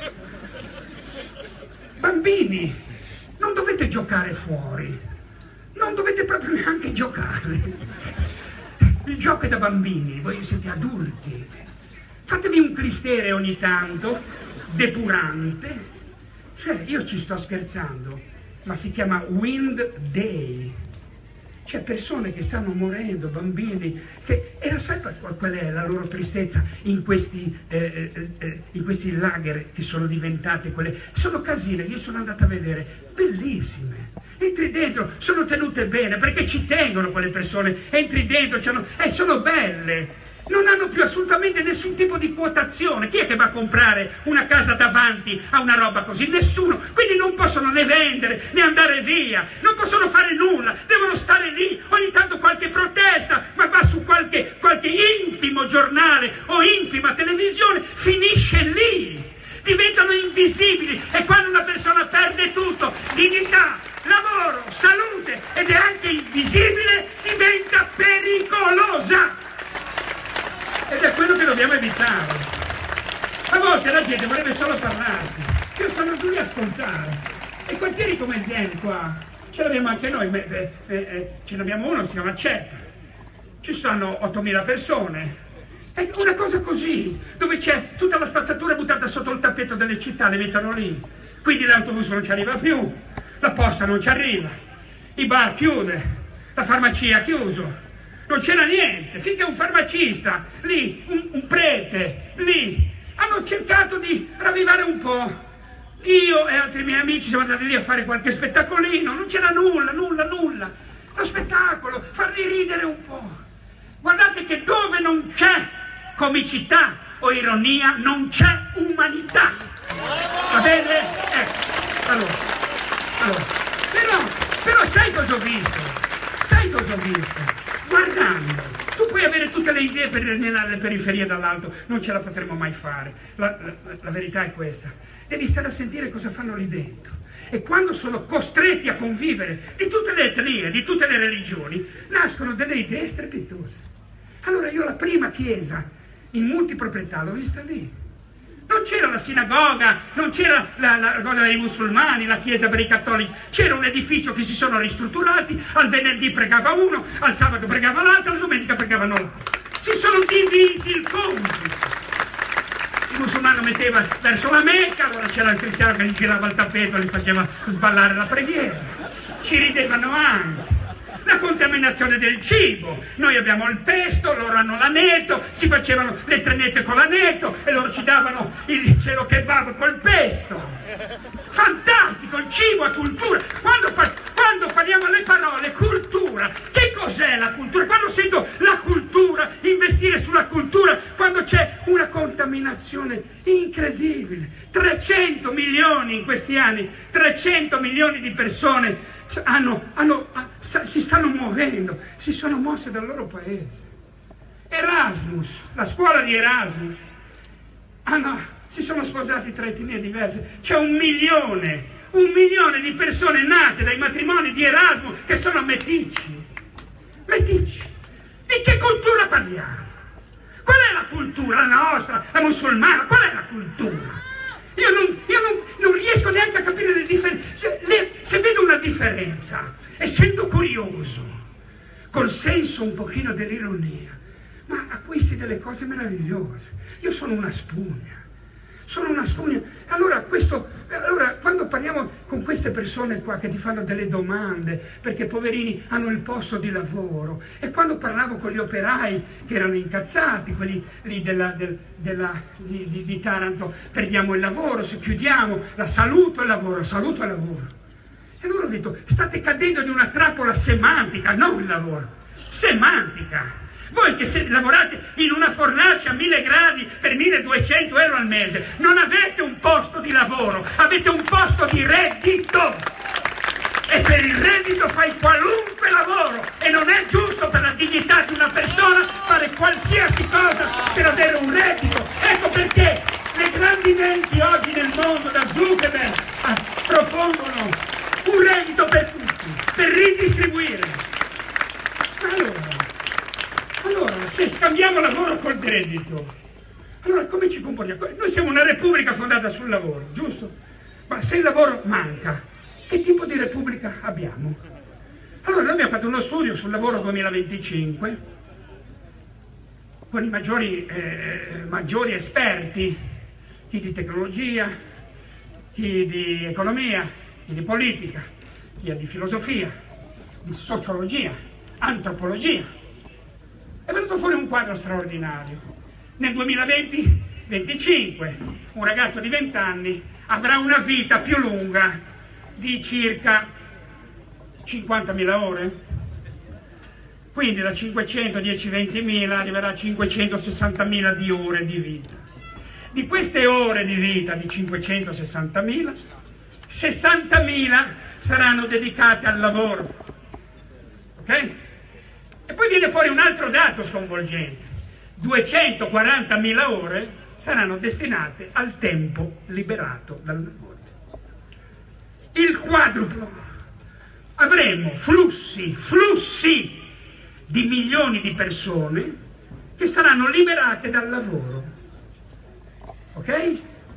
Bambini, non dovete giocare fuori, non dovete proprio neanche giocare. Il gioco è da bambini, voi siete adulti. Fatevi un clistere ogni tanto, depurante. Cioè, io ci sto scherzando, ma si chiama Wind Day. C'è persone che stanno morendo, bambini, che... E lo sai qual è la loro tristezza in questi, eh, eh, in questi lager che sono diventate quelle... Sono casine, io sono andata a vedere, bellissime. Entri dentro, sono tenute bene, perché ci tengono quelle persone. Entri dentro, e eh, sono belle. Non hanno più assolutamente nessun tipo di quotazione. Chi è che va a comprare una casa davanti a una roba così? Nessuno. Quindi non possono né vendere né andare via, non possono fare nulla, devono stare lì. Ogni tanto qualche protesta, ma va su qualche, qualche infimo giornale o infima televisione, finisce lì. Diventano invisibili, e quando una persona perde tutto, dignità, lavoro, salute, ed è anche invisibile, diventa pericolosa. Ed è quello che dobbiamo evitare. A volte la gente vorrebbe solo parlarti, io sono giù a ascoltare. E quartieri come Zen qua, ce l'abbiamo anche noi, beh, beh, eh, ce ne abbiamo uno, si chiama C E P, ci stanno ottomila persone. È una cosa così, dove c'è tutta la spazzatura buttata sotto il tappeto delle città, le mettono lì. Quindi l'autobus non ci arriva più, la posta non ci arriva, i bar chiude, la farmacia ha chiuso, non c'era niente. Finché un farmacista, lì, un, un prete, lì, hanno cercato di ravvivare un po'. Io e altri miei amici siamo andati lì a fare qualche spettacolino, non c'era nulla, nulla, nulla. Lo spettacolo, farli ridere un po'. Guardate che dove non c'è comicità o ironia, non c'è umanità. Va bene? Ecco, allora, allora. Però, però sai cosa ho visto? Sai cosa ho visto? Guardando, tu puoi avere tutte le idee per eliminare le periferie dall'alto, non ce la potremo mai fare. La, la, la verità è questa. Devi stare a sentire cosa fanno lì dentro. E quando sono costretti a convivere di tutte le etnie, di tutte le religioni, nascono delle idee strepitose. Allora io la prima chiesa in multiproprietà l'ho vista lì. Non c'era la sinagoga, non c'era la, la cosa dei musulmani, la chiesa per i cattolici, c'era un edificio che si sono ristrutturati, al venerdì pregava uno, al sabato pregava l'altro, alla domenica pregavano l'altro. Si sono divisi il compito. Il musulmano metteva verso la Mecca, allora c'era il cristiano che gli girava il tappeto e gli faceva sballare la preghiera. Ci ridevano anche. La contaminazione del cibo, noi abbiamo il pesto, loro hanno l'aneto, si facevano le trenette con l'aneto e loro ci davano il cielo kebab col pesto. Fantastico, il cibo è cultura. Quando, par quando parliamo le parole cultura, che cos'è la cultura? Quando sento la cultura, investire sulla cultura, quando c'è una contaminazione incredibile, trecento milioni in questi anni, trecento milioni di persone Hanno, hanno, si stanno muovendo, si sono mosse dal loro paese. Erasmus, la scuola di Erasmus, hanno, si sono sposati tra etnie diverse. C'è un milione, un milione di persone nate dai matrimoni di Erasmus che sono meticci. Meticci. Di che cultura parliamo? Qual è la cultura? La nostra, la musulmana, qual è la cultura? Io, non, io non, non riesco neanche a capire le differenze. Le, se vedo una differenza, essendo curioso, col senso un pochino dell'ironia, ma acquisti delle cose meravigliose. Io sono una spugna, sono una spugna. Allora, questo, allora quando parliamo con queste persone qua che ti fanno delle domande, perché poverini hanno il posto di lavoro, e quando parlavo con gli operai che erano incazzati, quelli lì della, del, della, di, di, di Taranto, perdiamo il lavoro, se chiudiamo, la saluto e lavoro, saluto e lavoro. E loro hanno detto, state cadendo in una trappola semantica, non il lavoro, semantica. Voi che se lavorate in una fornace a mille gradi per milleduecento euro al mese, non avete un posto di lavoro, avete un posto di reddito. E per il reddito fai qualunque lavoro e non è giusto per la dignità di una persona fare qualsiasi cosa per avere un reddito. Ecco perché le grandi menti oggi nel mondo, da Zuckerberg, propongono un reddito per tutti, per ridistribuire. Allora, allora, se scambiamo lavoro col reddito, allora come ci comportiamo? Noi siamo una repubblica fondata sul lavoro, giusto? Ma se il lavoro manca, che tipo di repubblica abbiamo? Allora noi abbiamo fatto uno studio sul lavoro duemilaventicinque con i maggiori, eh, maggiori esperti, chi di tecnologia, chi di economia, chi di politica, chi di filosofia, di sociologia, antropologia. È venuto fuori un quadro straordinario. Nel duemilaventi venticinque un ragazzo di venti anni avrà una vita più lunga di circa cinquantamila ore. Quindi da cinquecento, dieci, ventimila arriverà a cinquecentosessantamila di ore di vita. Di queste ore di vita di cinquecentosessantamila, sessantamila saranno dedicate al lavoro. Ok? E poi viene fuori un altro dato sconvolgente. duecentoquarantamila ore saranno destinate al tempo liberato dal lavoro. Il quadruplo. Avremo flussi, flussi di milioni di persone che saranno liberate dal lavoro. Ok?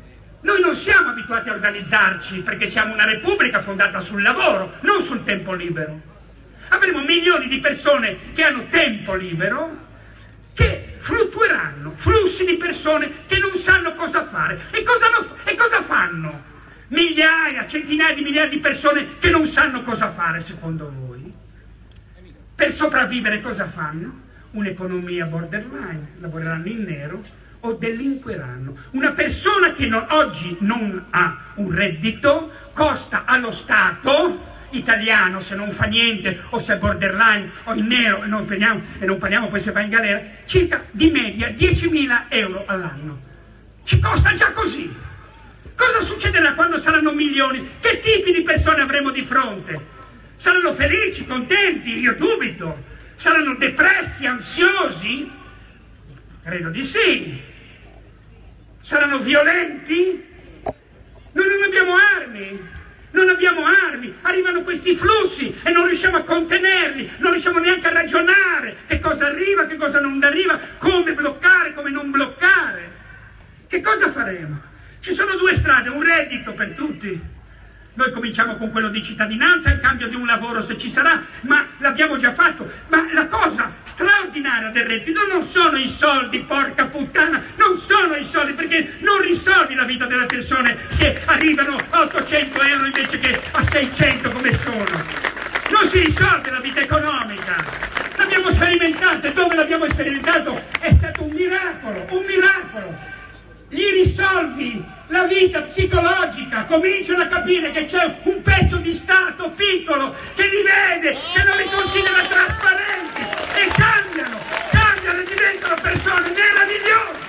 Noi non siamo abituati a organizzarci perché siamo una repubblica fondata sul lavoro, non sul tempo libero. Avremo milioni di persone che hanno tempo libero, che fluttueranno, flussi di persone che non sanno cosa fare. E cosa, lo, e cosa fanno? Migliaia, centinaia di migliaia di persone che non sanno cosa fare, secondo voi? Per sopravvivere cosa fanno? Un'economia borderline, lavoreranno in nero o delinqueranno. Una persona che non, oggi non ha un reddito costa allo Stato italiano, se non fa niente o se è borderline o in nero e non parliamo, e non parliamo poi se va in galera, circa di media diecimila euro all'anno. Ci costa già così. Cosa succederà quando saranno milioni? Che tipi di persone avremo di fronte? Saranno felici, contenti? Io dubito. Saranno depressi, ansiosi? Credo di sì. Saranno violenti? Noi non abbiamo armi. Non abbiamo armi, arrivano questi flussi e non riusciamo a contenerli, non riusciamo neanche a ragionare che cosa arriva, che cosa non arriva, come bloccare, come non bloccare. Che cosa faremo? Ci sono due strade, un reddito per tutti. Noi cominciamo con quello di cittadinanza, il cambio di un lavoro se ci sarà, ma l'abbiamo già fatto. Ma la cosa straordinaria del reddito non sono i soldi, porca puttana, non sono i soldi, perché non risolvi la vita delle persone se arrivano a ottocento euro invece che a seicento come sono. Non si risolve la vita economica. L'abbiamo sperimentato e dove l'abbiamo sperimentato è stato un miracolo, un miracolo. Gli risolvi la vita psicologica, cominciano a capire che c'è un pezzo di Stato piccolo che li vede, che non li considera trasparenti e cambiano, cambiano e diventano persone meravigliose.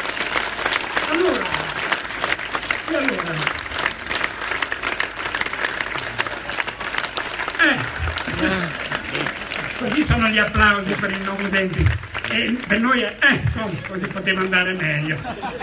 Allora, e allora, eh, così sono gli applausi per i non udenti. E per noi è, eh, insomma, così poteva andare meglio.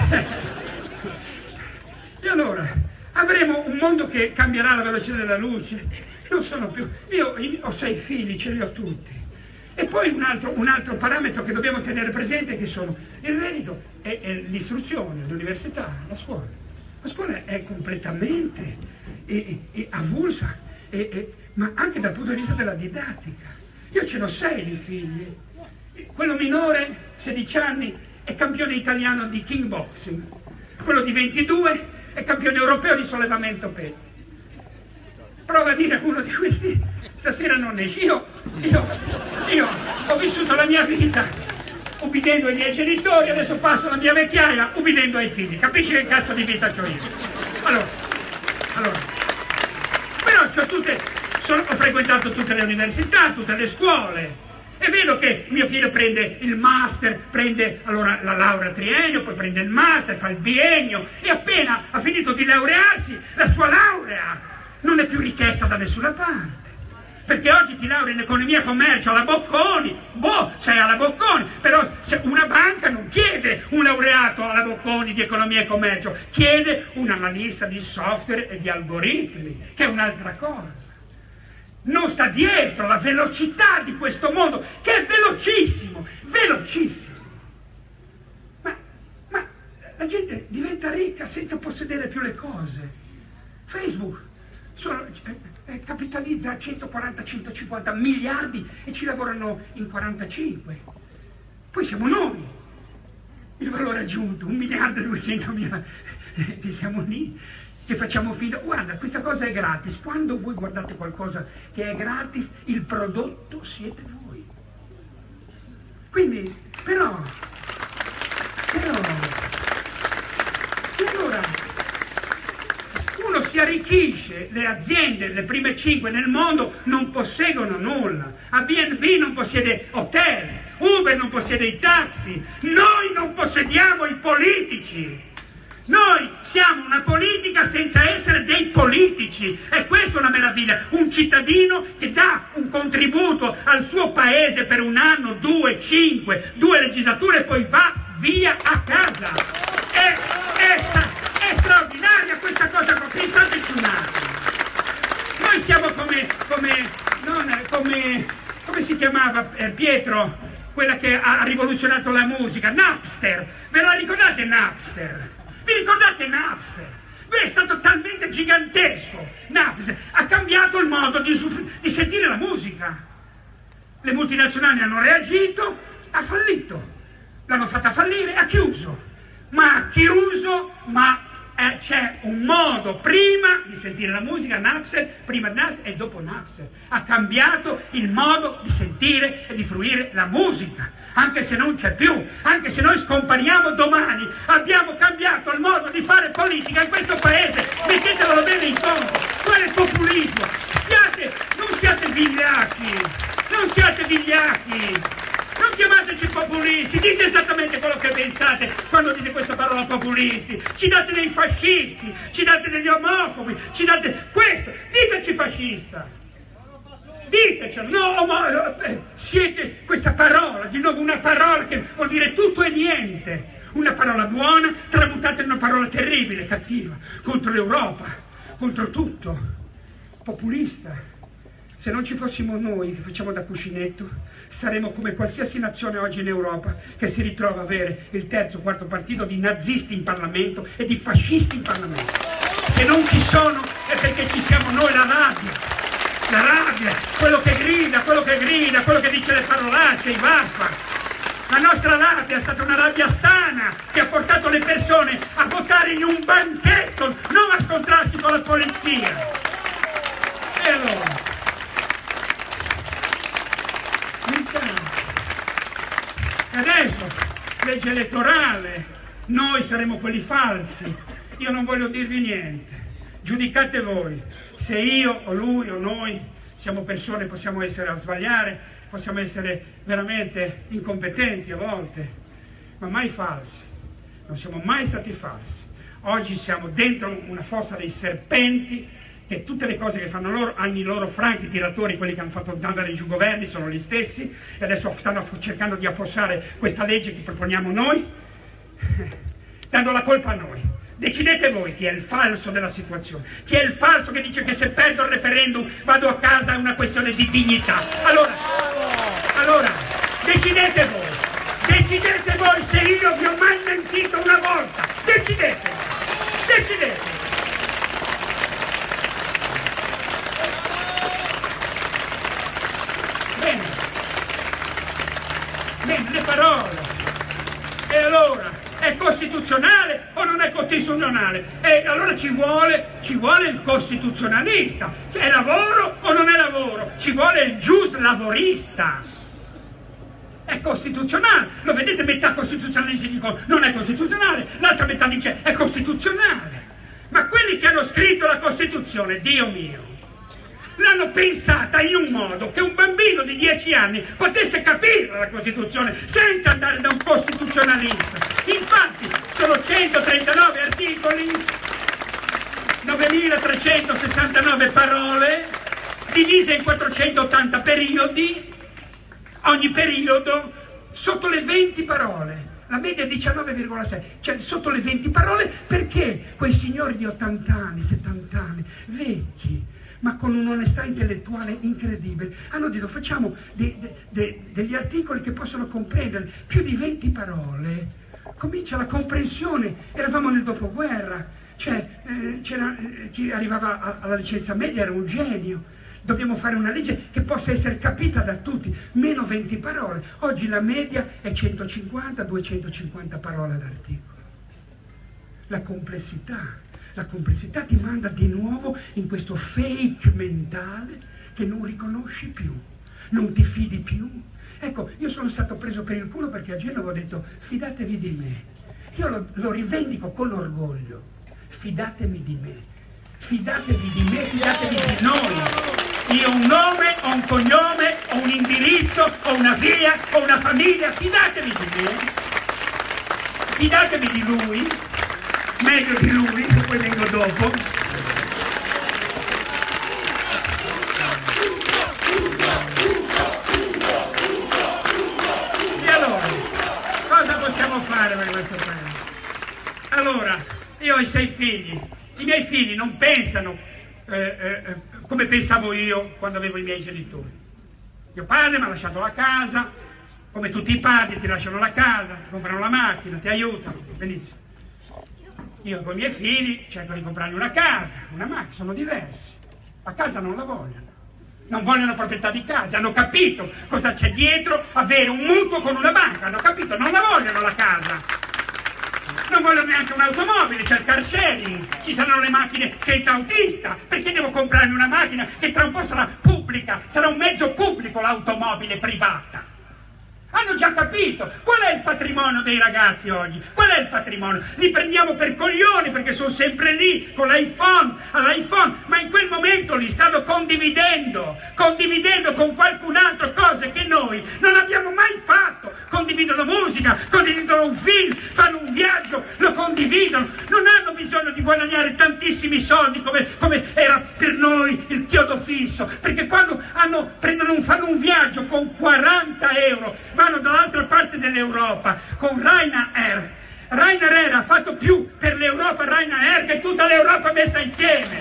E allora, avremo un mondo che cambierà alla velocità della luce. Non sono più... Io ho sei figli, ce li ho tutti. E poi un altro, un altro parametro che dobbiamo tenere presente che sono il reddito e, e l'istruzione, l'università, la scuola. La scuola è completamente e, e, e avulsa, e, e, ma anche dal punto di vista della didattica. Io ce l'ho sei di figli. Quello minore, sedici anni, è campione italiano di kickboxing. Quello di ventidue è campione europeo di sollevamento pesi. Prova a dire a uno di questi, stasera non esci. Io, io, io ho vissuto la mia vita ubbidendo ai miei genitori, adesso passo la mia vecchiaia ubbidendo ai figli. Capisci che cazzo di vita c'ho io? Allora, allora, però c'ho tutte, sono, ho frequentato tutte le università, tutte le scuole. E vedo che mio figlio prende il master, prende allora la laurea triennio, poi prende il master, fa il biennio e appena ha finito di laurearsi, la sua laurea non è più richiesta da nessuna parte. Perché oggi ti laurei in economia e commercio alla Bocconi, boh, sei alla Bocconi, però se una banca non chiede un laureato alla Bocconi di economia e commercio, chiede un analista di software e di algoritmi, che è un'altra cosa. Non sta dietro la velocità di questo mondo, che è velocissimo, velocissimo. Ma, ma la gente diventa ricca senza possedere più le cose. Facebook sono, eh, capitalizza centoquaranta centocinquanta miliardi e ci lavorano in quarantacinque. Poi siamo noi, il valore aggiunto, un miliardo e duecentomila, che siamo lì. Che facciamo finta, guarda, questa cosa è gratis. Quando voi guardate qualcosa che è gratis, il prodotto siete voi. Quindi, però, però, e allora, uno si arricchisce, le aziende, le prime cinque nel mondo non posseggono nulla. A B and B non possiede hotel, Uber non possiede i taxi, noi non possediamo i politici. Noi siamo una politica senza essere dei politici e questa è una meraviglia, un cittadino che dà un contributo al suo paese per un anno, due, cinque, due legislature e poi va via a casa. È, è, è straordinaria questa cosa, pensateci un attimo. Noi siamo come, come, non, come, come si chiamava eh, Pietro, quella che ha rivoluzionato la musica, Napster. Ve la ricordate Napster? Vi ricordate Napster? Beh, è stato talmente gigantesco. Napster ha cambiato il modo di, di sentire la musica. Le multinazionali hanno reagito, ha fallito. L'hanno fatta fallire, ha chiuso. Ma ha chiuso, ma eh, c'è un modo prima di sentire la musica, Napster, prima Napster e dopo Napster. Ha cambiato il modo di sentire e di fruire la musica. Anche se non c'è più, anche se noi scompariamo domani, abbiamo cambiato il modo di fare politica in questo paese. Mettetelo bene in conto. Quello è il populismo. Siate, non siate vigliacchi, non siate vigliacchi. Non chiamateci populisti, dite esattamente quello che pensate quando dite questa parola populisti. Ci date dei fascisti, ci date degli omofobi, ci date questo. Diteci fascista. Ditecelo, no, ma eh, siete questa parola, di nuovo una parola che vuol dire tutto e niente. Una parola buona tramutata in una parola terribile, cattiva, contro l'Europa, contro tutto. Populista. Se non ci fossimo noi che facciamo da cuscinetto, saremmo come qualsiasi nazione oggi in Europa che si ritrova a avere il terzo o quarto partito di nazisti in Parlamento e di fascisti in Parlamento. Se non ci sono è perché ci siamo noi, la rabbia. La rabbia, quello che grida, quello che grida, quello che dice le parolacce, i vaffa. La nostra rabbia è stata una rabbia sana che ha portato le persone a votare in un banchetto, non a scontrarsi con la polizia. E allora? E adesso, legge elettorale, noi saremo quelli falsi. Io non voglio dirvi niente. Giudicate voi, se io o lui o noi siamo persone, possiamo essere a sbagliare, possiamo essere veramente incompetenti a volte, ma mai falsi, non siamo mai stati falsi. Oggi siamo dentro una fossa dei serpenti, che tutte le cose che fanno loro hanno i loro franchi tiratori, quelli che hanno fatto andare giù governi, sono gli stessi, e adesso stanno cercando di affossare questa legge che proponiamo noi, dando la colpa a noi. Decidete voi chi è il falso della situazione, chi è il falso che dice che se perdo il referendum vado a casa, è una questione di dignità. Allora, allora, decidete voi, decidete voi se io vi ho mai mentito una volta, decidete, decidete. Bene, bene, le parole, e allora? È costituzionale o non è costituzionale? E allora ci vuole, ci vuole il costituzionalista. È lavoro o non è lavoro? Ci vuole il giuslavorista. È costituzionale. Lo vedete, metà costituzionalisti dicono non è costituzionale, l'altra metà dice è costituzionale. Ma quelli che hanno scritto la Costituzione, Dio mio, l'hanno pensata in un modo che un bambino di dieci anni potesse capire la Costituzione senza andare da un costituzionalista. Infatti sono centotrentanove articoli, novemilatrecentosessantanove parole, divise in quattrocentottanta periodi, ogni periodo sotto le venti parole. La media è diciannove virgola sei, cioè sotto le venti parole, perché quei signori di ottanta anni, settanta anni, vecchi, ma con un'onestà intellettuale incredibile, hanno detto facciamo de, de, de, degli articoli che possono comprendere più di venti parole, comincia la comprensione. Eravamo nel dopoguerra, cioè eh, c'era, eh, chi arrivava a, alla licenza media era un genio. Dobbiamo fare una legge che possa essere capita da tutti, meno venti parole. Oggi la media è centocinquanta duecentocinquanta parole all'articolo. La complessità, la complessità ti manda di nuovo in questo fake mentale che non riconosci più, non ti fidi più. Ecco, io sono stato preso per il culo perché a Genova ho detto fidatevi di me. Io lo, lo rivendico con orgoglio, fidatemi di me, fidatevi di me, fidatevi di noi. Io ho un nome, ho un cognome, ho un indirizzo, ho una via, ho una famiglia, fidatevi di me, fidatevi di lui, meglio di lui, che poi vengo dopo. E allora, cosa possiamo fare per questo paese? Allora, io ho i sei figli, i miei figli non pensano eh, eh, come pensavo io quando avevo i miei genitori. Mio padre mi ha lasciato la casa, come tutti i padri ti lasciano la casa, ti comprano la macchina, ti aiutano, benissimo. io con i miei figli cerco di comprargli una casa, una macchina, sono diversi. La casa non la vogliono. Non vogliono proprietà di casa, hanno capito cosa c'è dietro avere un mutuo con una banca, hanno capito, non la vogliono la casa. Non vogliono neanche un'automobile, c'è il car sharing, ci saranno le macchine senza autista, perché devo comprarmi una macchina che tra un po' sarà pubblica, sarà un mezzo pubblico l'automobile privata. Hanno già capito qual è il patrimonio dei ragazzi oggi, qual è il patrimonio? Li prendiamo per coglioni perché sono sempre lì con l'iPhone, all'iPhone, ma in quel momento li stanno condividendo, condividendo con qualcun altro cose che noi non abbiamo mai fatto. Condividono musica, condividono un film, fanno un viaggio, lo condividono, non hanno bisogno di guadagnare tantissimi soldi come, come era per noi il chiodo fisso, perché quando hanno, prendono un, fanno un viaggio con quaranta euro, vanno dall'altra parte dell'Europa con Ryanair. Ryanair ha fatto più per l'Europa Ryanair che tutta l'Europa messa insieme.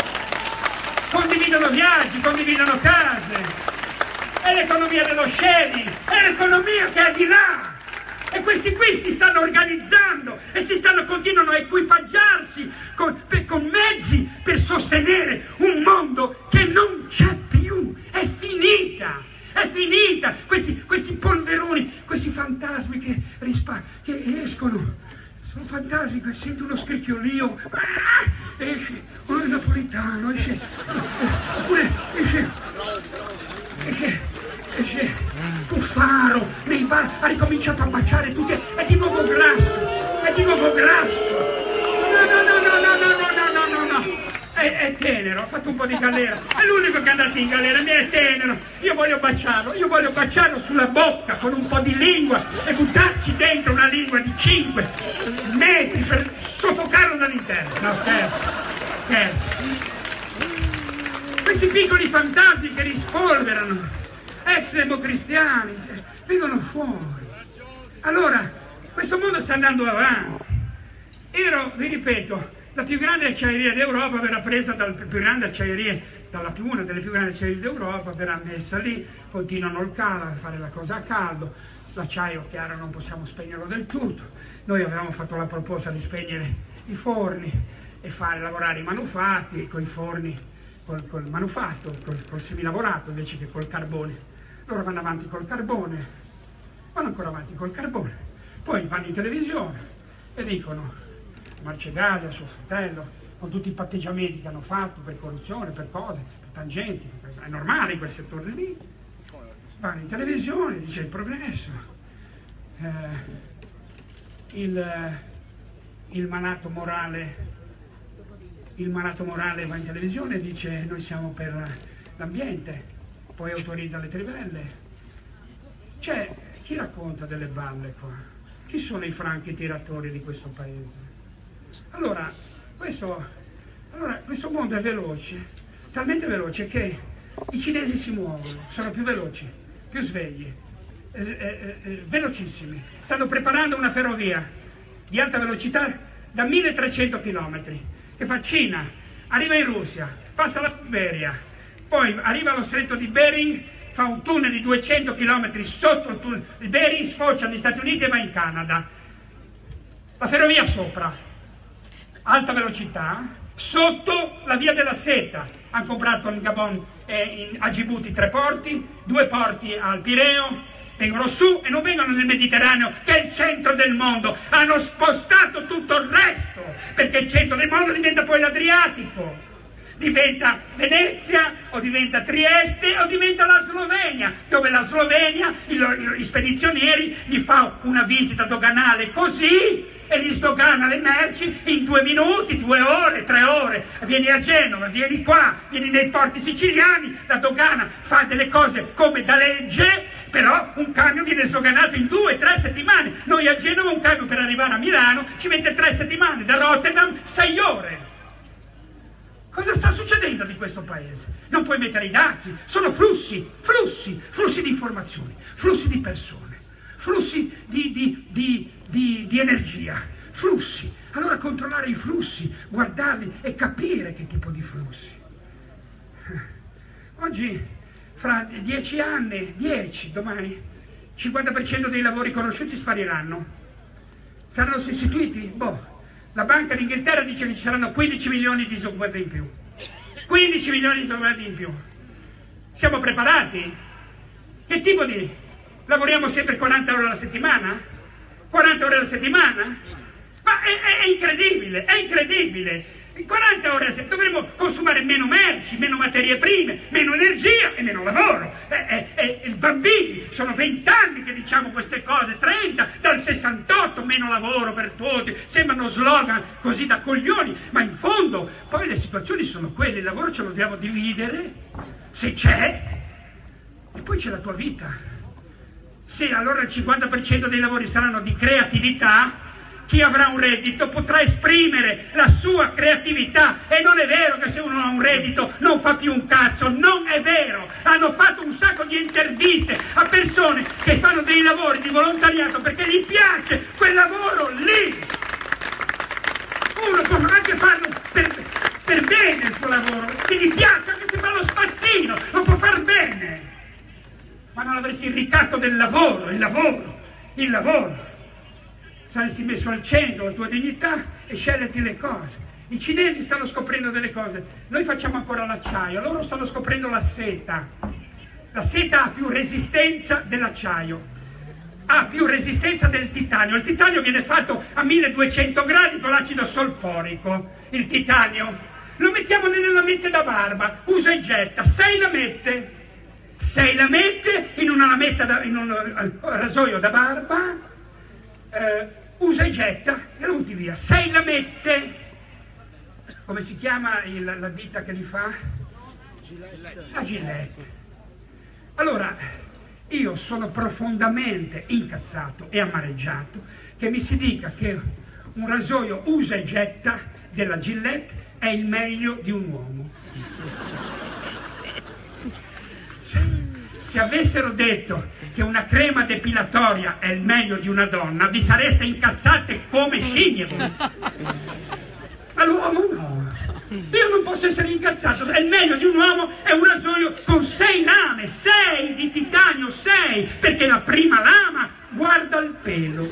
Condividono viaggi, condividono case. È l'economia dello sharing, è l'economia che è di là. E questi qui si stanno organizzando e si stanno, continuano a equipaggiarsi con, per, con mezzi per sostenere un mondo che non c'è più, è finita. È finita! Questi, questi polveroni, questi fantasmi che, rispa, che escono, sono fantasmi che sento uno scricchiolio, ah, esce uno è napolitano, esce, oppure esce, esce, esce Cuffaro nei bar, ha ricominciato a baciare tutte, è di nuovo grasso, è di nuovo grasso! No, no, no, no, no, no, no, no, no, no! È, è tenero, ha fatto un po' di galera, è l'unico che è andato in galera, mi è tenero, io voglio baciarlo, io voglio baciarlo sulla bocca con un po' di lingua e buttarci dentro una lingua di cinque metri per soffocarlo dall'interno. No, scherzo, scherzo. Questi piccoli fantasmi che rispolverano, ex democristiani, vengono fuori. Allora, questo mondo sta andando avanti. Ero, vi ripeto, la più grande acciaieria d'Europa verrà presa dalla più grande acciaieria, dalla più, una delle più grandi acciaierie d'Europa, verrà messa lì, continuano il calo, a fare la cosa a caldo, l'acciaio chiaro non possiamo spegnerlo del tutto, noi avevamo fatto la proposta di spegnere i forni e fare lavorare i manufatti con i forni, col, col manufatto, col, col semilavorato invece che col carbone. Loro vanno avanti col carbone, vanno ancora avanti col carbone, poi vanno in televisione e dicono Marcegaglia, suo fratello, con tutti i patteggiamenti che hanno fatto per corruzione, per cose, per tangenti, è normale in quel settore lì, vanno in televisione, dice il progresso, eh, il, il malato morale, il malato morale va in televisione e dice noi siamo per l'ambiente, poi autorizza le trivelle. Cioè, chi racconta delle balle qua? Chi sono i franchi tiratori di questo paese? Allora questo, allora, questo mondo è veloce, talmente veloce che i cinesi si muovono, sono più veloci, più svegli, eh, eh, eh, velocissimi. Stanno preparando una ferrovia di alta velocità da milletrecento chilometri, che fa Cina, arriva in Russia, passa la Siberia, poi arriva allo stretto di Bering, fa un tunnel di duecento chilometri sotto il tunnel di Bering, sfocia negli Stati Uniti e va in Canada. La ferrovia sopra. Alta velocità, sotto la via della seta. Hanno comprato in Gabon e in, a Djibouti tre porti, due porti al Pireo, vengono su e non vengono nel Mediterraneo che è il centro del mondo, hanno spostato tutto il resto, perché il centro del mondo diventa poi l'Adriatico, diventa Venezia o diventa Trieste o diventa la Slovenia, dove la Slovenia, gli spedizionieri gli fa una visita doganale così e gli sdogana le merci in due minuti, due ore, tre ore. Vieni a Genova, vieni qua, vieni nei porti siciliani, la dogana fa delle cose come da legge, però un camion viene sdoganato in due, tre settimane. Noi a Genova un camion per arrivare a Milano ci mette tre settimane, da Rotterdam sei ore. Cosa sta succedendo di questo paese? Non puoi mettere i dazi, sono flussi, flussi, flussi di informazioni, flussi di persone, flussi di, di, di, di, di energia, flussi. Allora controllare i flussi, guardarli e capire che tipo di flussi. Oggi, fra dieci anni, dieci, domani, il cinquanta per cento dei lavori conosciuti spariranno. Saranno sostituiti? Boh. La Banca d'Inghilterra dice che ci saranno quindici milioni di disoccupati in più. quindici milioni di disoccupati in più. Siamo preparati? Che tipo di... lavoriamo sempre quaranta ore alla settimana? quaranta ore alla settimana? Ma è, è, è incredibile, è incredibile. In quaranta ore alla settimana dovremmo consumare meno merci, meno materie prime, meno energia e meno lavoro. E, e, e i bambini, sono vent'anni che diciamo queste cose, trenta, dal sessantotto meno lavoro per tutti, sembrano slogan così da coglioni, ma in fondo poi le situazioni sono quelle, il lavoro ce lo dobbiamo dividere, se c'è, e poi c'è la tua vita. Se allora il cinquanta per cento dei lavori saranno di creatività, chi avrà un reddito potrà esprimere la sua creatività. E non è vero che se uno ha un reddito non fa più un cazzo, non è vero. Hanno fatto un sacco di interviste a persone che fanno dei lavori di volontariato perché gli piace quel lavoro lì. Uno può anche farlo per, per bene il suo lavoro, che gli piace, anche se fa lo spazzino, lo può far bene. Ma non avresti il ricatto del lavoro, il lavoro, il lavoro. Saresti messo al centro la tua dignità e sceglierti le cose. I cinesi stanno scoprendo delle cose, noi facciamo ancora l'acciaio, loro stanno scoprendo la seta. La seta ha più resistenza dell'acciaio, ha più resistenza del titanio. Il titanio viene fatto a milleduecento gradi con l'acido solforico, il titanio. Lo mettiamo nelle lamette da barba, usa e getta, sei lamette, sei lamette in una lametta, da, in un rasoio da barba, eh, usa e getta e lo butti via. Sei lamette, come si chiama il, la ditta che li fa? Gillette. La Gillette. Allora, io sono profondamente incazzato e amareggiato che mi si dica che un rasoio usa e getta della Gillette è il meglio di un uomo. Se avessero detto che una crema depilatoria è il meglio di una donna, vi sareste incazzate come scimmie. Ma l'uomo no. Io non posso essere incazzato. È il meglio di un uomo è un rasoio con sei lame, sei di titanio, sei, perché la prima lama guarda il pelo.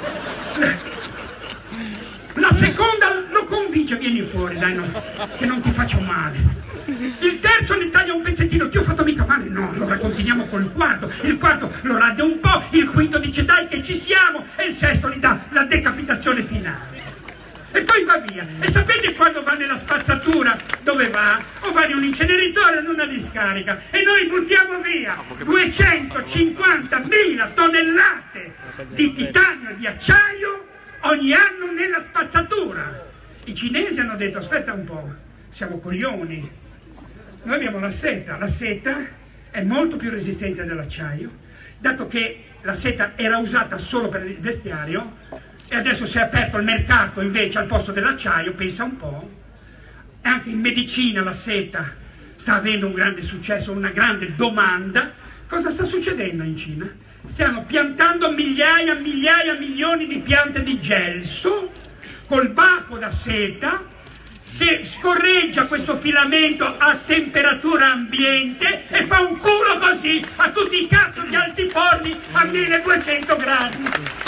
La seconda lo convince, vieni fuori, dai, no, che non ti faccio male. Il terzo ne taglia un pezzettino, ti ho fatto mica male, no, allora continuiamo col quarto, il quarto lo radia un po', il quinto dice dai che ci siamo, e il sesto gli dà la decapitazione finale. E poi va via. E sapete quando va nella spazzatura? Dove va? O va in un inceneritore o in una discarica. E noi buttiamo via duecentocinquantamila tonnellate di titanio e di acciaio ogni anno nella spazzatura. I cinesi hanno detto aspetta un po', siamo coglioni. Noi abbiamo la seta, la seta è molto più resistente dell'acciaio, dato che la seta era usata solo per il vestiario e adesso si è aperto il mercato invece al posto dell'acciaio, pensa un po', e anche in medicina la seta sta avendo un grande successo, una grande domanda. Cosa sta succedendo in Cina? Stiamo piantando migliaia, migliaia, milioni di piante di gelso col baco da seta che scorreggia questo filamento a temperatura ambiente e fa un culo così a tutti i cazzo di altiforni a milleduecento gradi.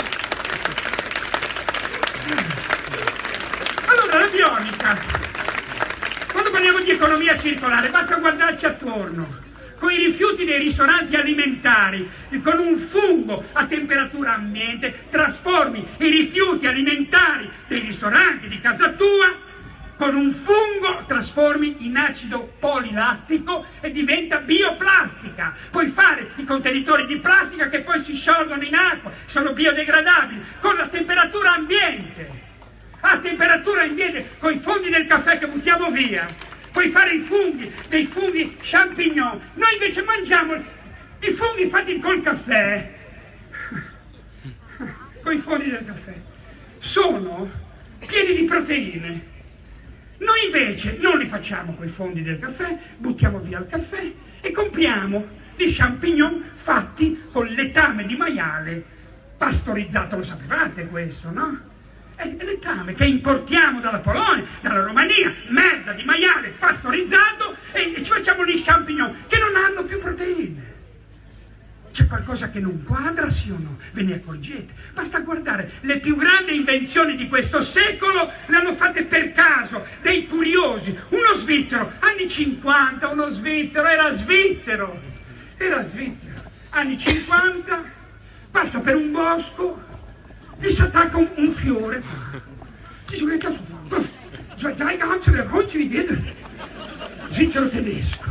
Allora la bionica, quando parliamo di economia circolare basta guardarci attorno. Con i rifiuti dei ristoranti alimentari, con un fungo a temperatura ambiente, trasformi i rifiuti alimentari dei ristoranti di casa tua, con un fungo trasformi in acido polilattico e diventa bioplastica. Puoi fare i contenitori di plastica che poi si sciolgono in acqua, sono biodegradabili, con la temperatura ambiente. A temperatura ambiente, con i fondi del caffè che buttiamo via. Puoi fare i funghi, dei funghi champignon. Noi invece mangiamo i funghi fatti col caffè, con i funghi del caffè. Sono pieni di proteine. Noi invece non li facciamo con i fondi del caffè, buttiamo via il caffè e compriamo gli champignon fatti con letame di maiale pastorizzato. Lo sapevate questo, no? È letame che importiamo dalla Polonia, dalla Romania, merda di maiale pastorizzato, e, e ci facciamo gli champignon che non hanno più proteine. C'è qualcosa che non quadra, sì o no? Ve ne accorgete? Basta guardare, le più grandi invenzioni di questo secolo le hanno fatte per caso, dei curiosi. Uno svizzero, anni cinquanta, uno svizzero, era svizzero, era svizzero. Anni cinquanta, passa per un bosco, gli si attacca un, un fiore. Si sono detto, dai ganze, le conci di dietro. Svizzero tedesco.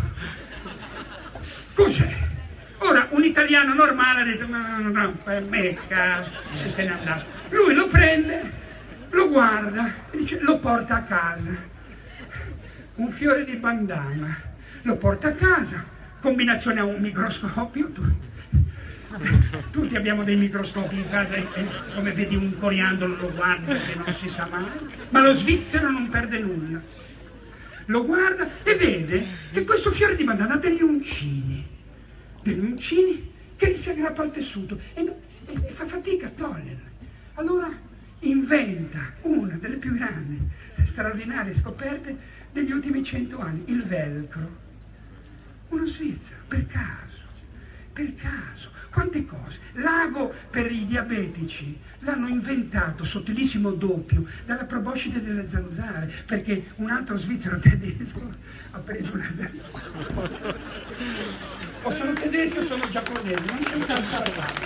Cos'è? Ora, un italiano normale ha detto, no, no, no, per me, cazzo, se n'è andato. Lui lo prende, lo guarda, e dice, lo porta a casa. Un fiore di bandana, lo porta a casa, combinazione a un microscopio. Tutti abbiamo dei microscopi in casa e come vedi un coriandolo lo guardi perché non si sa mai. Ma lo svizzero non perde nulla. Lo guarda e vede che questo fiore di bandana ha degli uncini. degli uncini che gli si aggrappa al tessuto e, e, e fa fatica a toglierli. Allora inventa una delle più grandi, straordinarie scoperte degli ultimi cento anni, il velcro. Uno svizzero, per caso, per caso. Quante cose. L'ago per i diabetici l'hanno inventato, sottilissimo doppio, dalla proboscide delle zanzare, perché un altro svizzero tedesco ha preso una zanzara. O sono tedeschi o sono giapponesi, non c'è un cazzo da fare.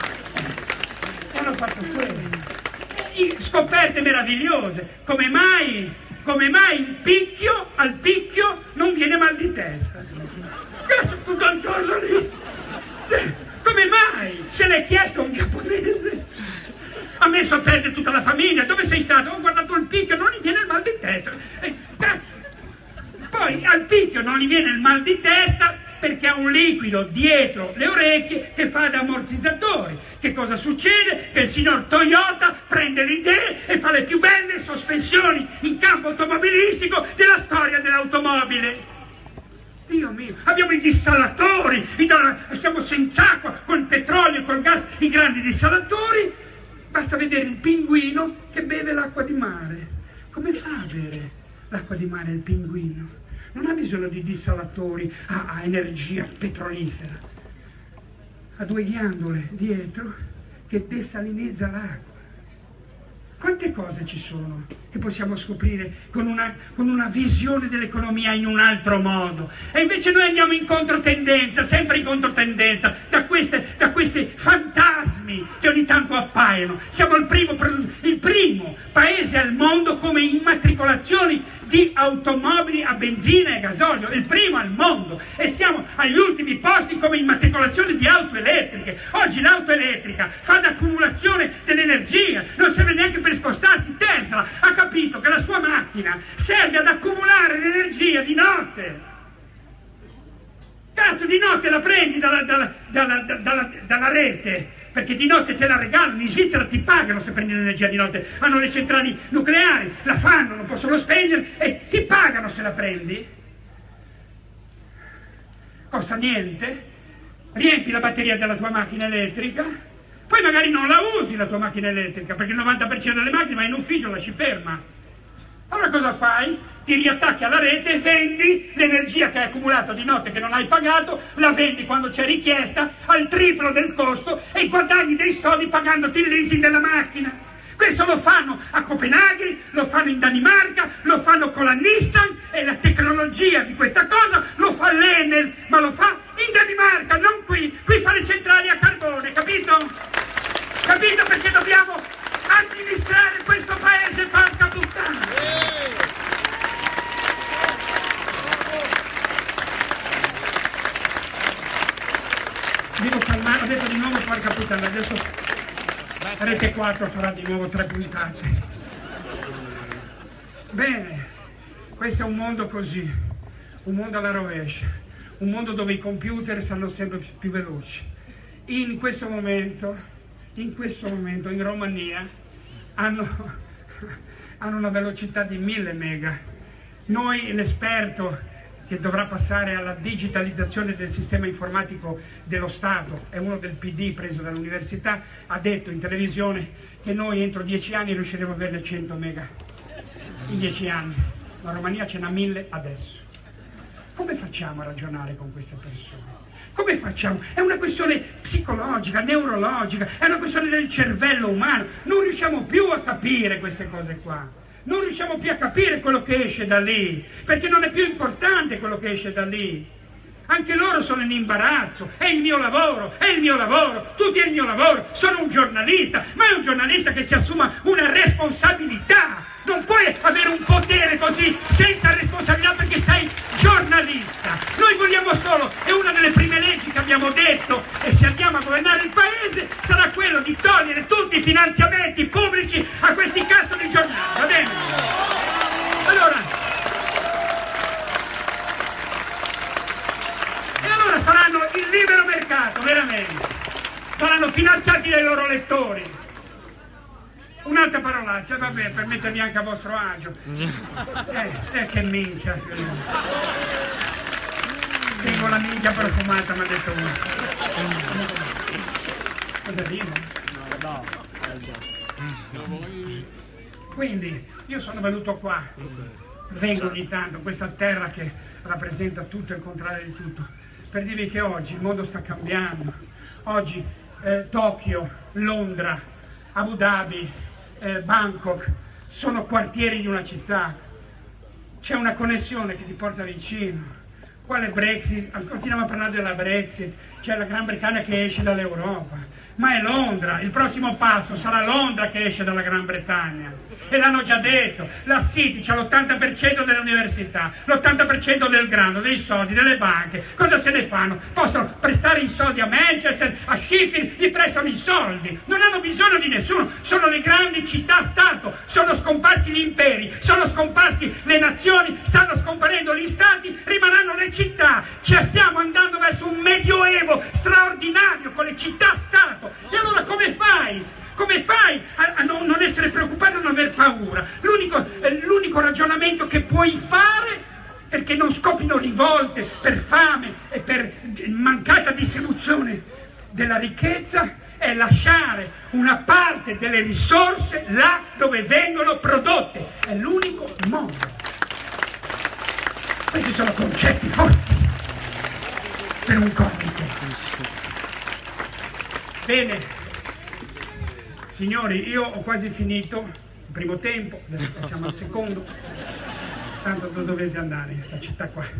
Hanno fatto quello. Scoperte meravigliose. Come mai, come mai il picchio, al picchio non viene mal di testa? Cazzo, tutto il giorno lì. Come mai? Se l'è chiesto un giapponese. Ha messo a perdere tutta la famiglia. Dove sei stato? Ho guardato il picchio, non gli viene il mal di testa. Eh, Poi al picchio non gli viene il mal di testa perché ha un liquido dietro le orecchie che fa da ammortizzatori. Che cosa succede? Che il signor Toyota prende le idee e fa le più belle sospensioni in campo automobilistico della storia dell'automobile. Dio mio, abbiamo i dissalatori, siamo senza acqua, col petrolio, col gas, i grandi dissalatori. Basta vedere il pinguino che beve l'acqua di mare. Come fa a bere l'acqua di mare il pinguino? Non ha bisogno di dissalatori a, a energia petrolifera. Ha due ghiandole dietro che desalinizza l'acqua. Quante cose ci sono che possiamo scoprire con una, con una visione dell'economia in un altro modo. E invece noi andiamo in controtendenza, sempre in controtendenza, da queste, da questi fantasmi che ogni tanto appaiono. Siamo il primo, il primo paese al mondo come immatricolazioni di automobili a benzina e gasolio, il primo al mondo, e siamo agli ultimi posti come immatricolazione di auto elettriche. Oggi l'auto elettrica fa d'accumulazione dell'energia, non serve neanche per spostarsi. Tesla ha capito che la sua macchina serve ad accumulare l'energia di notte. Cazzo, di notte la prendi dalla, dalla, dalla, dalla, dalla rete, perché di notte te la regalano. In Svizzera ti pagano se prendi l'energia di notte, hanno le centrali nucleari, la fanno, non possono spegnere e ti pagano se la prendi. Costa niente, riempi la batteria della tua macchina elettrica, poi magari non la usi la tua macchina elettrica, perché il novanta per cento delle macchine va in ufficio, lasci ferma. Allora cosa fai? Ti riattacchi alla rete e vendi l'energia che hai accumulato di notte che non hai pagato, la vendi quando c'è richiesta al triplo del costo e guadagni dei soldi pagandoti il leasing della macchina. Questo lo fanno a Copenaghen, lo fanno in Danimarca, lo fanno con la Nissan, e la tecnologia di questa cosa lo fa l'Enel, ma lo fa in Danimarca, non qui. Qui fa le centrali a carbone, capito? Capito perché dobbiamo amministrare questo paese, porca puttana! Devo calmare, ho detto di nuovo porca puttana, adesso Rete quattro farà di nuovo tre puntate. Bene, questo è un mondo così, un mondo alla rovescia, un mondo dove i computer stanno sempre più veloci. In questo momento, in questo momento in Romania hanno, hanno una velocità di mille mega. Noi, l'esperto che dovrà passare alla digitalizzazione del sistema informatico dello Stato, è uno del P D preso dall'università, ha detto in televisione che noi entro dieci anni riusciremo a averne cento mega. In dieci anni. La Romania ce n'ha mille adesso. Come facciamo a ragionare con queste persone? Come facciamo? È una questione psicologica, neurologica, è una questione del cervello umano. Non riusciamo più a capire queste cose qua. Non riusciamo più a capire quello che esce da lì, perché non è più importante quello che esce da lì. Anche loro sono in imbarazzo, è il mio lavoro, è il mio lavoro, tutti è il mio lavoro, sono un giornalista, ma è un giornalista che si assuma una responsabilità. Non puoi avere un potere così senza responsabilità perché sei giornalista. Noi vogliamo solo, è una delle prime leggi che abbiamo detto, e se andiamo a governare il paese sarà quello di togliere tutti i finanziamenti pubblici a questi cazzo di giornali, va bene? Allora, e allora saranno il libero mercato, veramente. Saranno finanziati dai loro lettori. Un'altra parolaccia, vabbè, per mettermi anche a vostro agio. Eh, eh che minchia. Tengo la minchia profumata, mi ha detto uno. Cosa dico? No, no. Quindi, io sono venuto qua, vengo ogni tanto, in questa terra che rappresenta tutto e il contrario di tutto, per dirvi che oggi il mondo sta cambiando. Oggi eh, Tokyo, Londra, Abu Dhabi, Eh, Bangkok sono quartieri di una città, c'è una connessione che ti porta vicino. Quale Brexit? Continuiamo a parlare della Brexit, c'è la Gran Bretagna che esce dall'Europa, ma è Londra, il prossimo passo sarà Londra che esce dalla Gran Bretagna, e l'hanno già detto. La City c'ha l'ottanta per cento delle università, l'ottanta per cento del grano, dei soldi, delle banche. Cosa se ne fanno? Possono prestare i soldi a Manchester, a Sheffield, gli prestano i soldi, non hanno bisogno di nessuno, sono le grandi città-stato, sono scomparsi gli imperi, sono scomparsi le nazioni, stanno scomparendo gli stati, rimarranno le città. Ci stiamo andando verso un medioevo straordinario con le città-stato. E allora come fai? Come fai a, a non, non essere preoccupato, a non aver paura? L'unico, eh, l'unico ragionamento che puoi fare perché non scoppino rivolte per fame e per mancata distribuzione della ricchezza è lasciare una parte delle risorse là dove vengono prodotte. È l'unico modo. Questi sono concetti forti per un comico. Bene, signori, io ho quasi finito il primo tempo, adesso passiamo al secondo. Tanto dovete andare in questa città qua.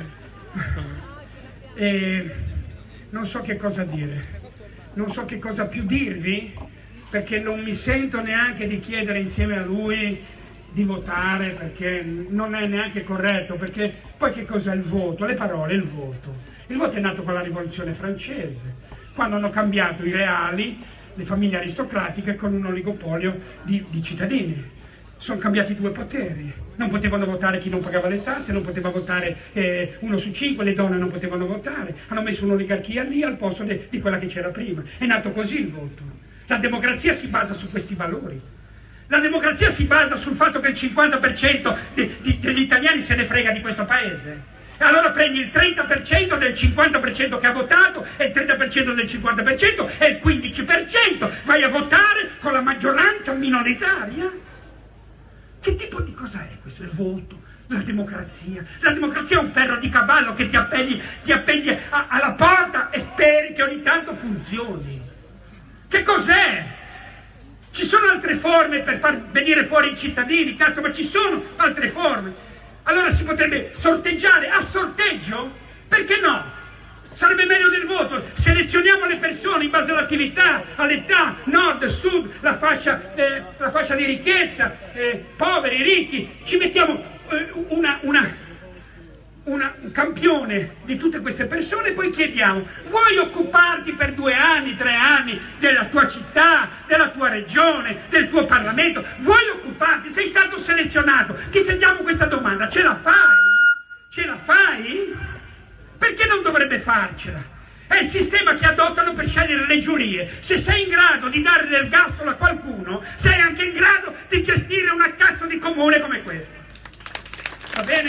E non so che cosa dire, non so che cosa più dirvi, perché non mi sento neanche di chiedere insieme a lui di votare, perché non è neanche corretto, perché poi che cos'è il voto? Le parole, il voto. Il voto è nato con la rivoluzione francese, quando hanno cambiato i reali, le famiglie aristocratiche, con un oligopolio di, di cittadini. Sono cambiati due poteri, non potevano votare chi non pagava le tasse, non poteva votare eh, uno su cinque, le donne non potevano votare, hanno messo un'oligarchia lì al posto de, di quella che c'era prima. È nato così il voto. La democrazia si basa su questi valori. La democrazia si basa sul fatto che il cinquanta per cento de, de, degli italiani se ne frega di questo paese. E allora prendi il trenta per cento del cinquanta per cento che ha votato, e il trenta per cento del cinquanta per cento e il quindici per cento vai a votare con la maggioranza minoritaria. Che tipo di cosa è questo? Il voto, la democrazia. La democrazia è un ferro di cavallo che ti appelli, ti appendi a, alla porta e speri che ogni tanto funzioni. Che cos'è? Ci sono altre forme per far venire fuori i cittadini, cazzo, ma ci sono altre forme. Allora si potrebbe sorteggiare a sorteggio? Perché no? Sarebbe meglio del voto. Selezioniamo le persone in base all'attività, all'età, nord, sud, la fascia, eh, la fascia di ricchezza, eh, poveri, ricchi. Ci mettiamo eh, una, una, una, un campione di tutte queste persone e poi chiediamo: vuoi occuparti per due anni, tre anni della tua città, della tua regione, del tuo Parlamento? Vuoi occuparti? Sei stato selezionato. Ti facciamo questa domanda: ce la fai? Ce la fai? Perché non dovrebbe farcela? È il sistema che adottano per scegliere le giurie. Se sei in grado di dare l'ergastolo a qualcuno, sei anche in grado di gestire una cazzo di comune come questo. Va bene?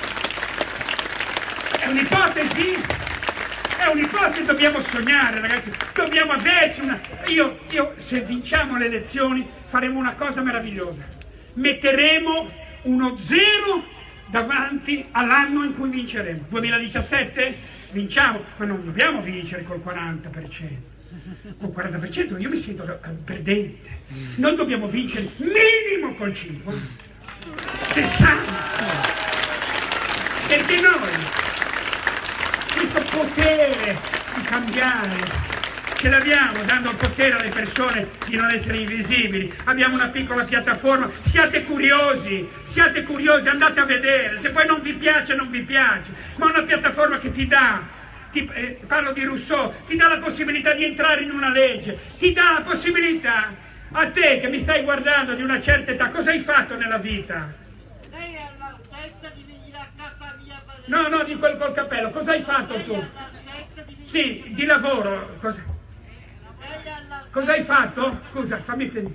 È un'ipotesi? È un'ipotesi, dobbiamo sognare, ragazzi. Dobbiamo averci una... Io, io, se vinciamo le elezioni, faremo una cosa meravigliosa. Metteremo uno zero davanti all'anno in cui vinceremo. duemiladiciassette vinciamo, ma non dobbiamo vincere col quaranta per cento. Col quaranta per cento io mi sento perdente. Noi dobbiamo vincere minimo col cinque, sessanta. Perché noi questo potere di cambiare ce l'abbiamo, dando il potere alle persone di non essere invisibili. Abbiamo una piccola piattaforma, siate curiosi, siate curiosi, andate a vedere, se poi non vi piace non vi piace, ma una piattaforma che ti dà, ti, eh, parlo di Rousseau, ti dà la possibilità di entrare in una legge, ti dà la possibilità, a te che mi stai guardando di una certa età, cosa hai fatto nella vita? Lei è all'altezza di venire a casa mia per... No, no, di quel col cappello, cosa hai fatto tu? Sì, di lavoro, cosa... Cosa hai fatto? Scusa, fammi finire.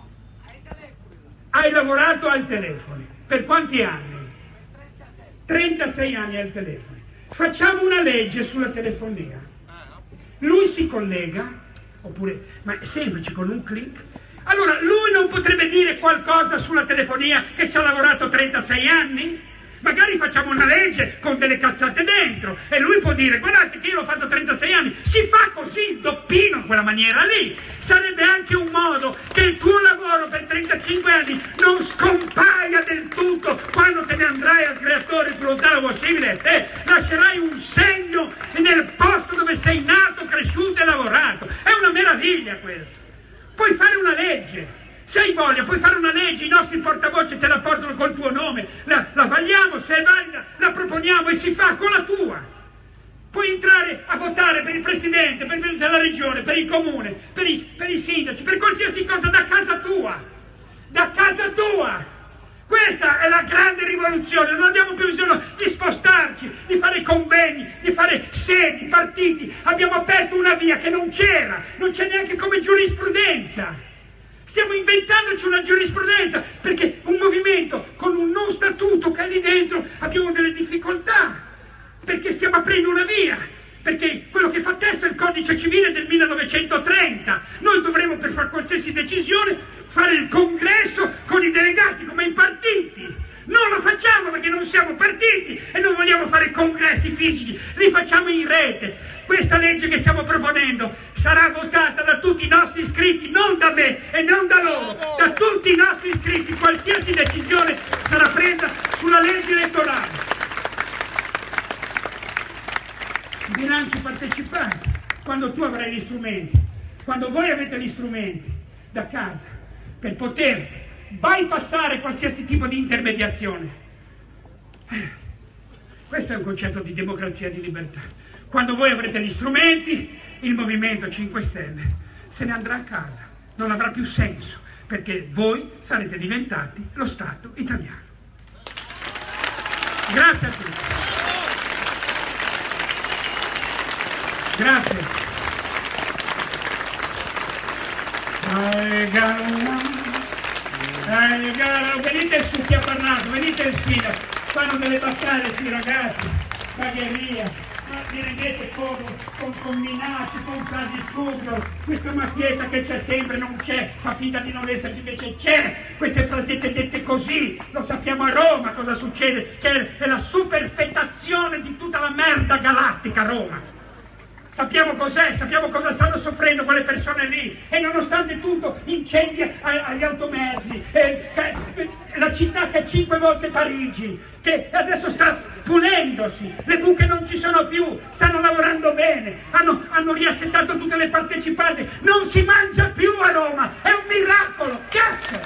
Hai lavorato al telefono. Per quanti anni? trentasei anni al telefono. Facciamo una legge sulla telefonia. Lui si collega, oppure, ma è semplice, con un click. Allora, lui non potrebbe dire qualcosa sulla telefonia che ci ha lavorato trentasei anni? Magari facciamo una legge con delle cazzate dentro e lui può dire guardate che io l'ho fatto trentasei anni, si fa così, doppino in quella maniera lì. Sarebbe anche un modo che il tuo lavoro per trentacinque anni non scompaia del tutto quando te ne andrai al creatore il più lontano possibile e te lascerai un segno nel posto dove sei nato, cresciuto e lavorato. È una meraviglia questo. Puoi fare una legge. Se hai voglia, puoi fare una legge, i nostri portavoce te la portano col tuo nome, la, la vagliamo, se è valida, la proponiamo e si fa con la tua. Puoi entrare a votare per il presidente, per, per la regione, per il comune, per i, per i sindaci, per qualsiasi cosa da casa tua. Da casa tua. Questa è la grande rivoluzione, non abbiamo più bisogno di spostarci, di fare convegni, di fare sedi, partiti. Abbiamo aperto una via che non c'era, non c'è neanche come giurisprudenza. Stiamo inventandoci una giurisprudenza, perché un movimento con un non statuto che è lì dentro abbiamo delle difficoltà, perché stiamo aprendo una via, perché quello che fa testo è il codice civile del millenovecentotrenta, noi dovremo per fare qualsiasi decisione fare il congresso con i delegati come i partiti. Non lo facciamo perché non siamo partiti e non vogliamo fare congressi fisici, li facciamo in rete. Questa legge che stiamo proponendo sarà votata da tutti i nostri iscritti, non da me e non da loro, da tutti i nostri iscritti. Qualsiasi decisione sarà presa sulla legge elettorale. Bilanci partecipati, quando tu avrai gli strumenti, quando voi avete gli strumenti da casa per poter bypassare qualsiasi tipo di intermediazione. Questo è un concetto di democrazia e di libertà. Quando voi avrete gli strumenti, il Movimento cinque Stelle se ne andrà a casa, non avrà più senso, perché voi sarete diventati lo Stato italiano. Grazie a tutti. Grazie. Eh, venite su chi ha parlato, venite il sindaco, fanno delle battaglie sui ragazzi, bagheria, ma vi rendete conto con combinati, con frasi subito, questa macchietta che c'è sempre, non c'è, fa finta di non esserci, invece c'è, queste frasette dette così, lo sappiamo a Roma cosa succede, che è la superfettazione di tutta la merda galattica a Roma. Sappiamo cos'è, sappiamo cosa stanno soffrendo quelle persone lì e nonostante tutto incendi agli automezzi, eh, che, la città che è cinque volte Parigi, che adesso sta pulendosi, le buche non ci sono più, stanno lavorando bene, hanno, hanno riassettato tutte le partecipate, non si mangia più a Roma, è un miracolo, cazzo!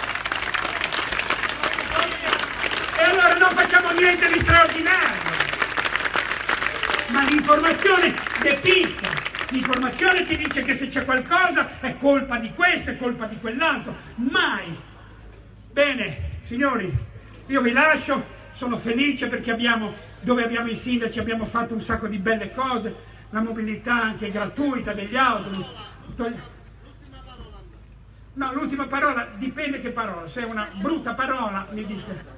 E allora non facciamo niente di straordinario. Ma l'informazione depista, l'informazione ti dice che se c'è qualcosa è colpa di questo, è colpa di quell'altro, mai. Bene, signori, io vi lascio, sono felice perché abbiamo, dove abbiamo i sindaci abbiamo fatto un sacco di belle cose, la mobilità anche gratuita degli autobus. No, l'ultima parola, dipende che parola, se è una brutta parola mi dispiace.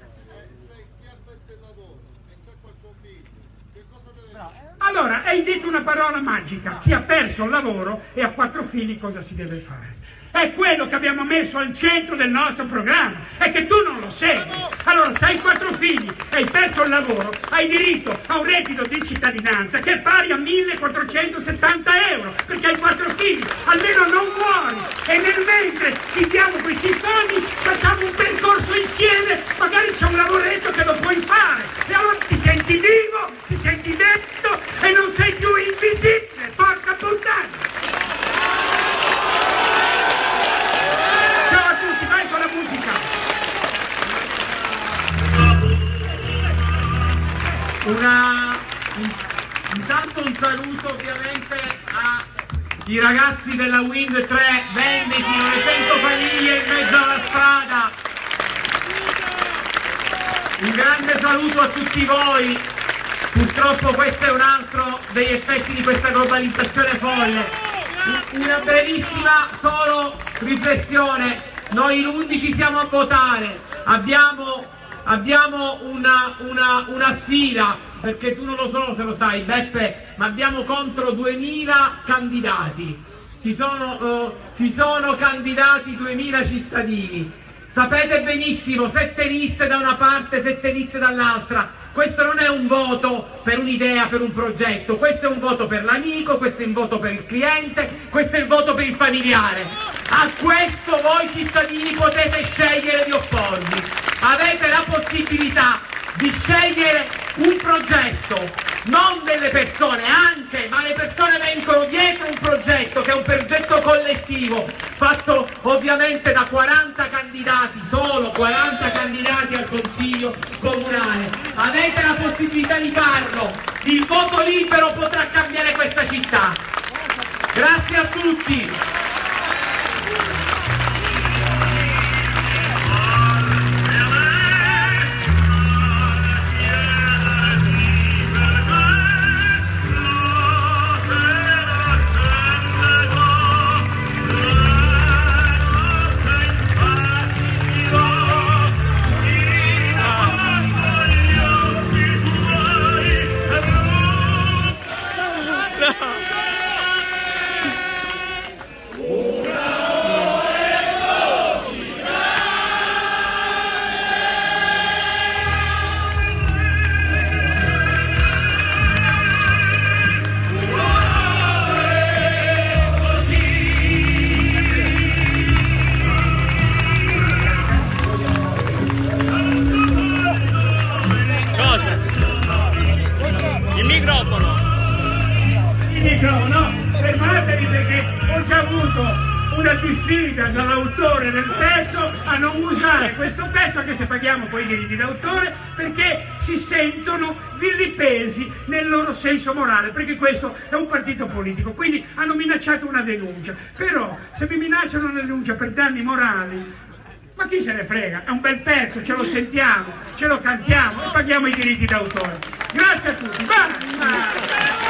Allora, hai detto una parola magica, chi ha perso il lavoro e ha quattro figli cosa si deve fare? È quello che abbiamo messo al centro del nostro programma, è che tu non lo segui. Allora, se hai quattro figli figli e hai perso il lavoro, hai diritto a un reddito di cittadinanza che è pari a millequattrocentosettanta euro, perché hai quattro figli, almeno non muori. E nel mentre ti diamo questi soldi, facciamo un percorso insieme, magari c'è un lavoretto che lo puoi fare, e allora ti senti vivo, ti senti detto e non sei più invisibile, porca puttana! Ciao a tutti, vai con la musica! Una, intanto un saluto ovviamente ai ragazzi della Wind tre Venditi, novecento famiglie in mezzo alla strada. Un grande saluto a tutti voi. Purtroppo questo è un altro degli effetti di questa globalizzazione folle. Una brevissima solo riflessione. Noi l'undici siamo a votare, abbiamo Abbiamo una, una, una sfida, perché tu non lo so se lo sai Beppe, ma abbiamo contro duemila candidati, si sono, uh, si sono candidati duemila cittadini, sapete benissimo, sette liste da una parte, sette liste dall'altra. Questo non è un voto per un'idea, per un progetto, questo è un voto per l'amico, questo è un voto per il cliente, questo è il voto per il familiare. A questo voi cittadini potete scegliere di opporvi. Avete la possibilità di scegliere un progetto, non delle persone, anche, ma le persone vengono dietro un progetto che è un progetto collettivo, fatto ovviamente da quaranta candidati, solo quaranta candidati al Consiglio Comunale. Avete la possibilità di farlo, il voto libero potrà cambiare questa città. Grazie a tutti. Una diffida dall'autore del pezzo a non usare questo pezzo, anche se paghiamo poi i diritti d'autore, perché si sentono vilipesi nel loro senso morale, perché questo è un partito politico, quindi hanno minacciato una denuncia. Però se mi minacciano una denuncia per danni morali, ma chi se ne frega, è un bel pezzo, ce lo sentiamo, ce lo cantiamo e paghiamo i diritti d'autore. Grazie a tutti, vai!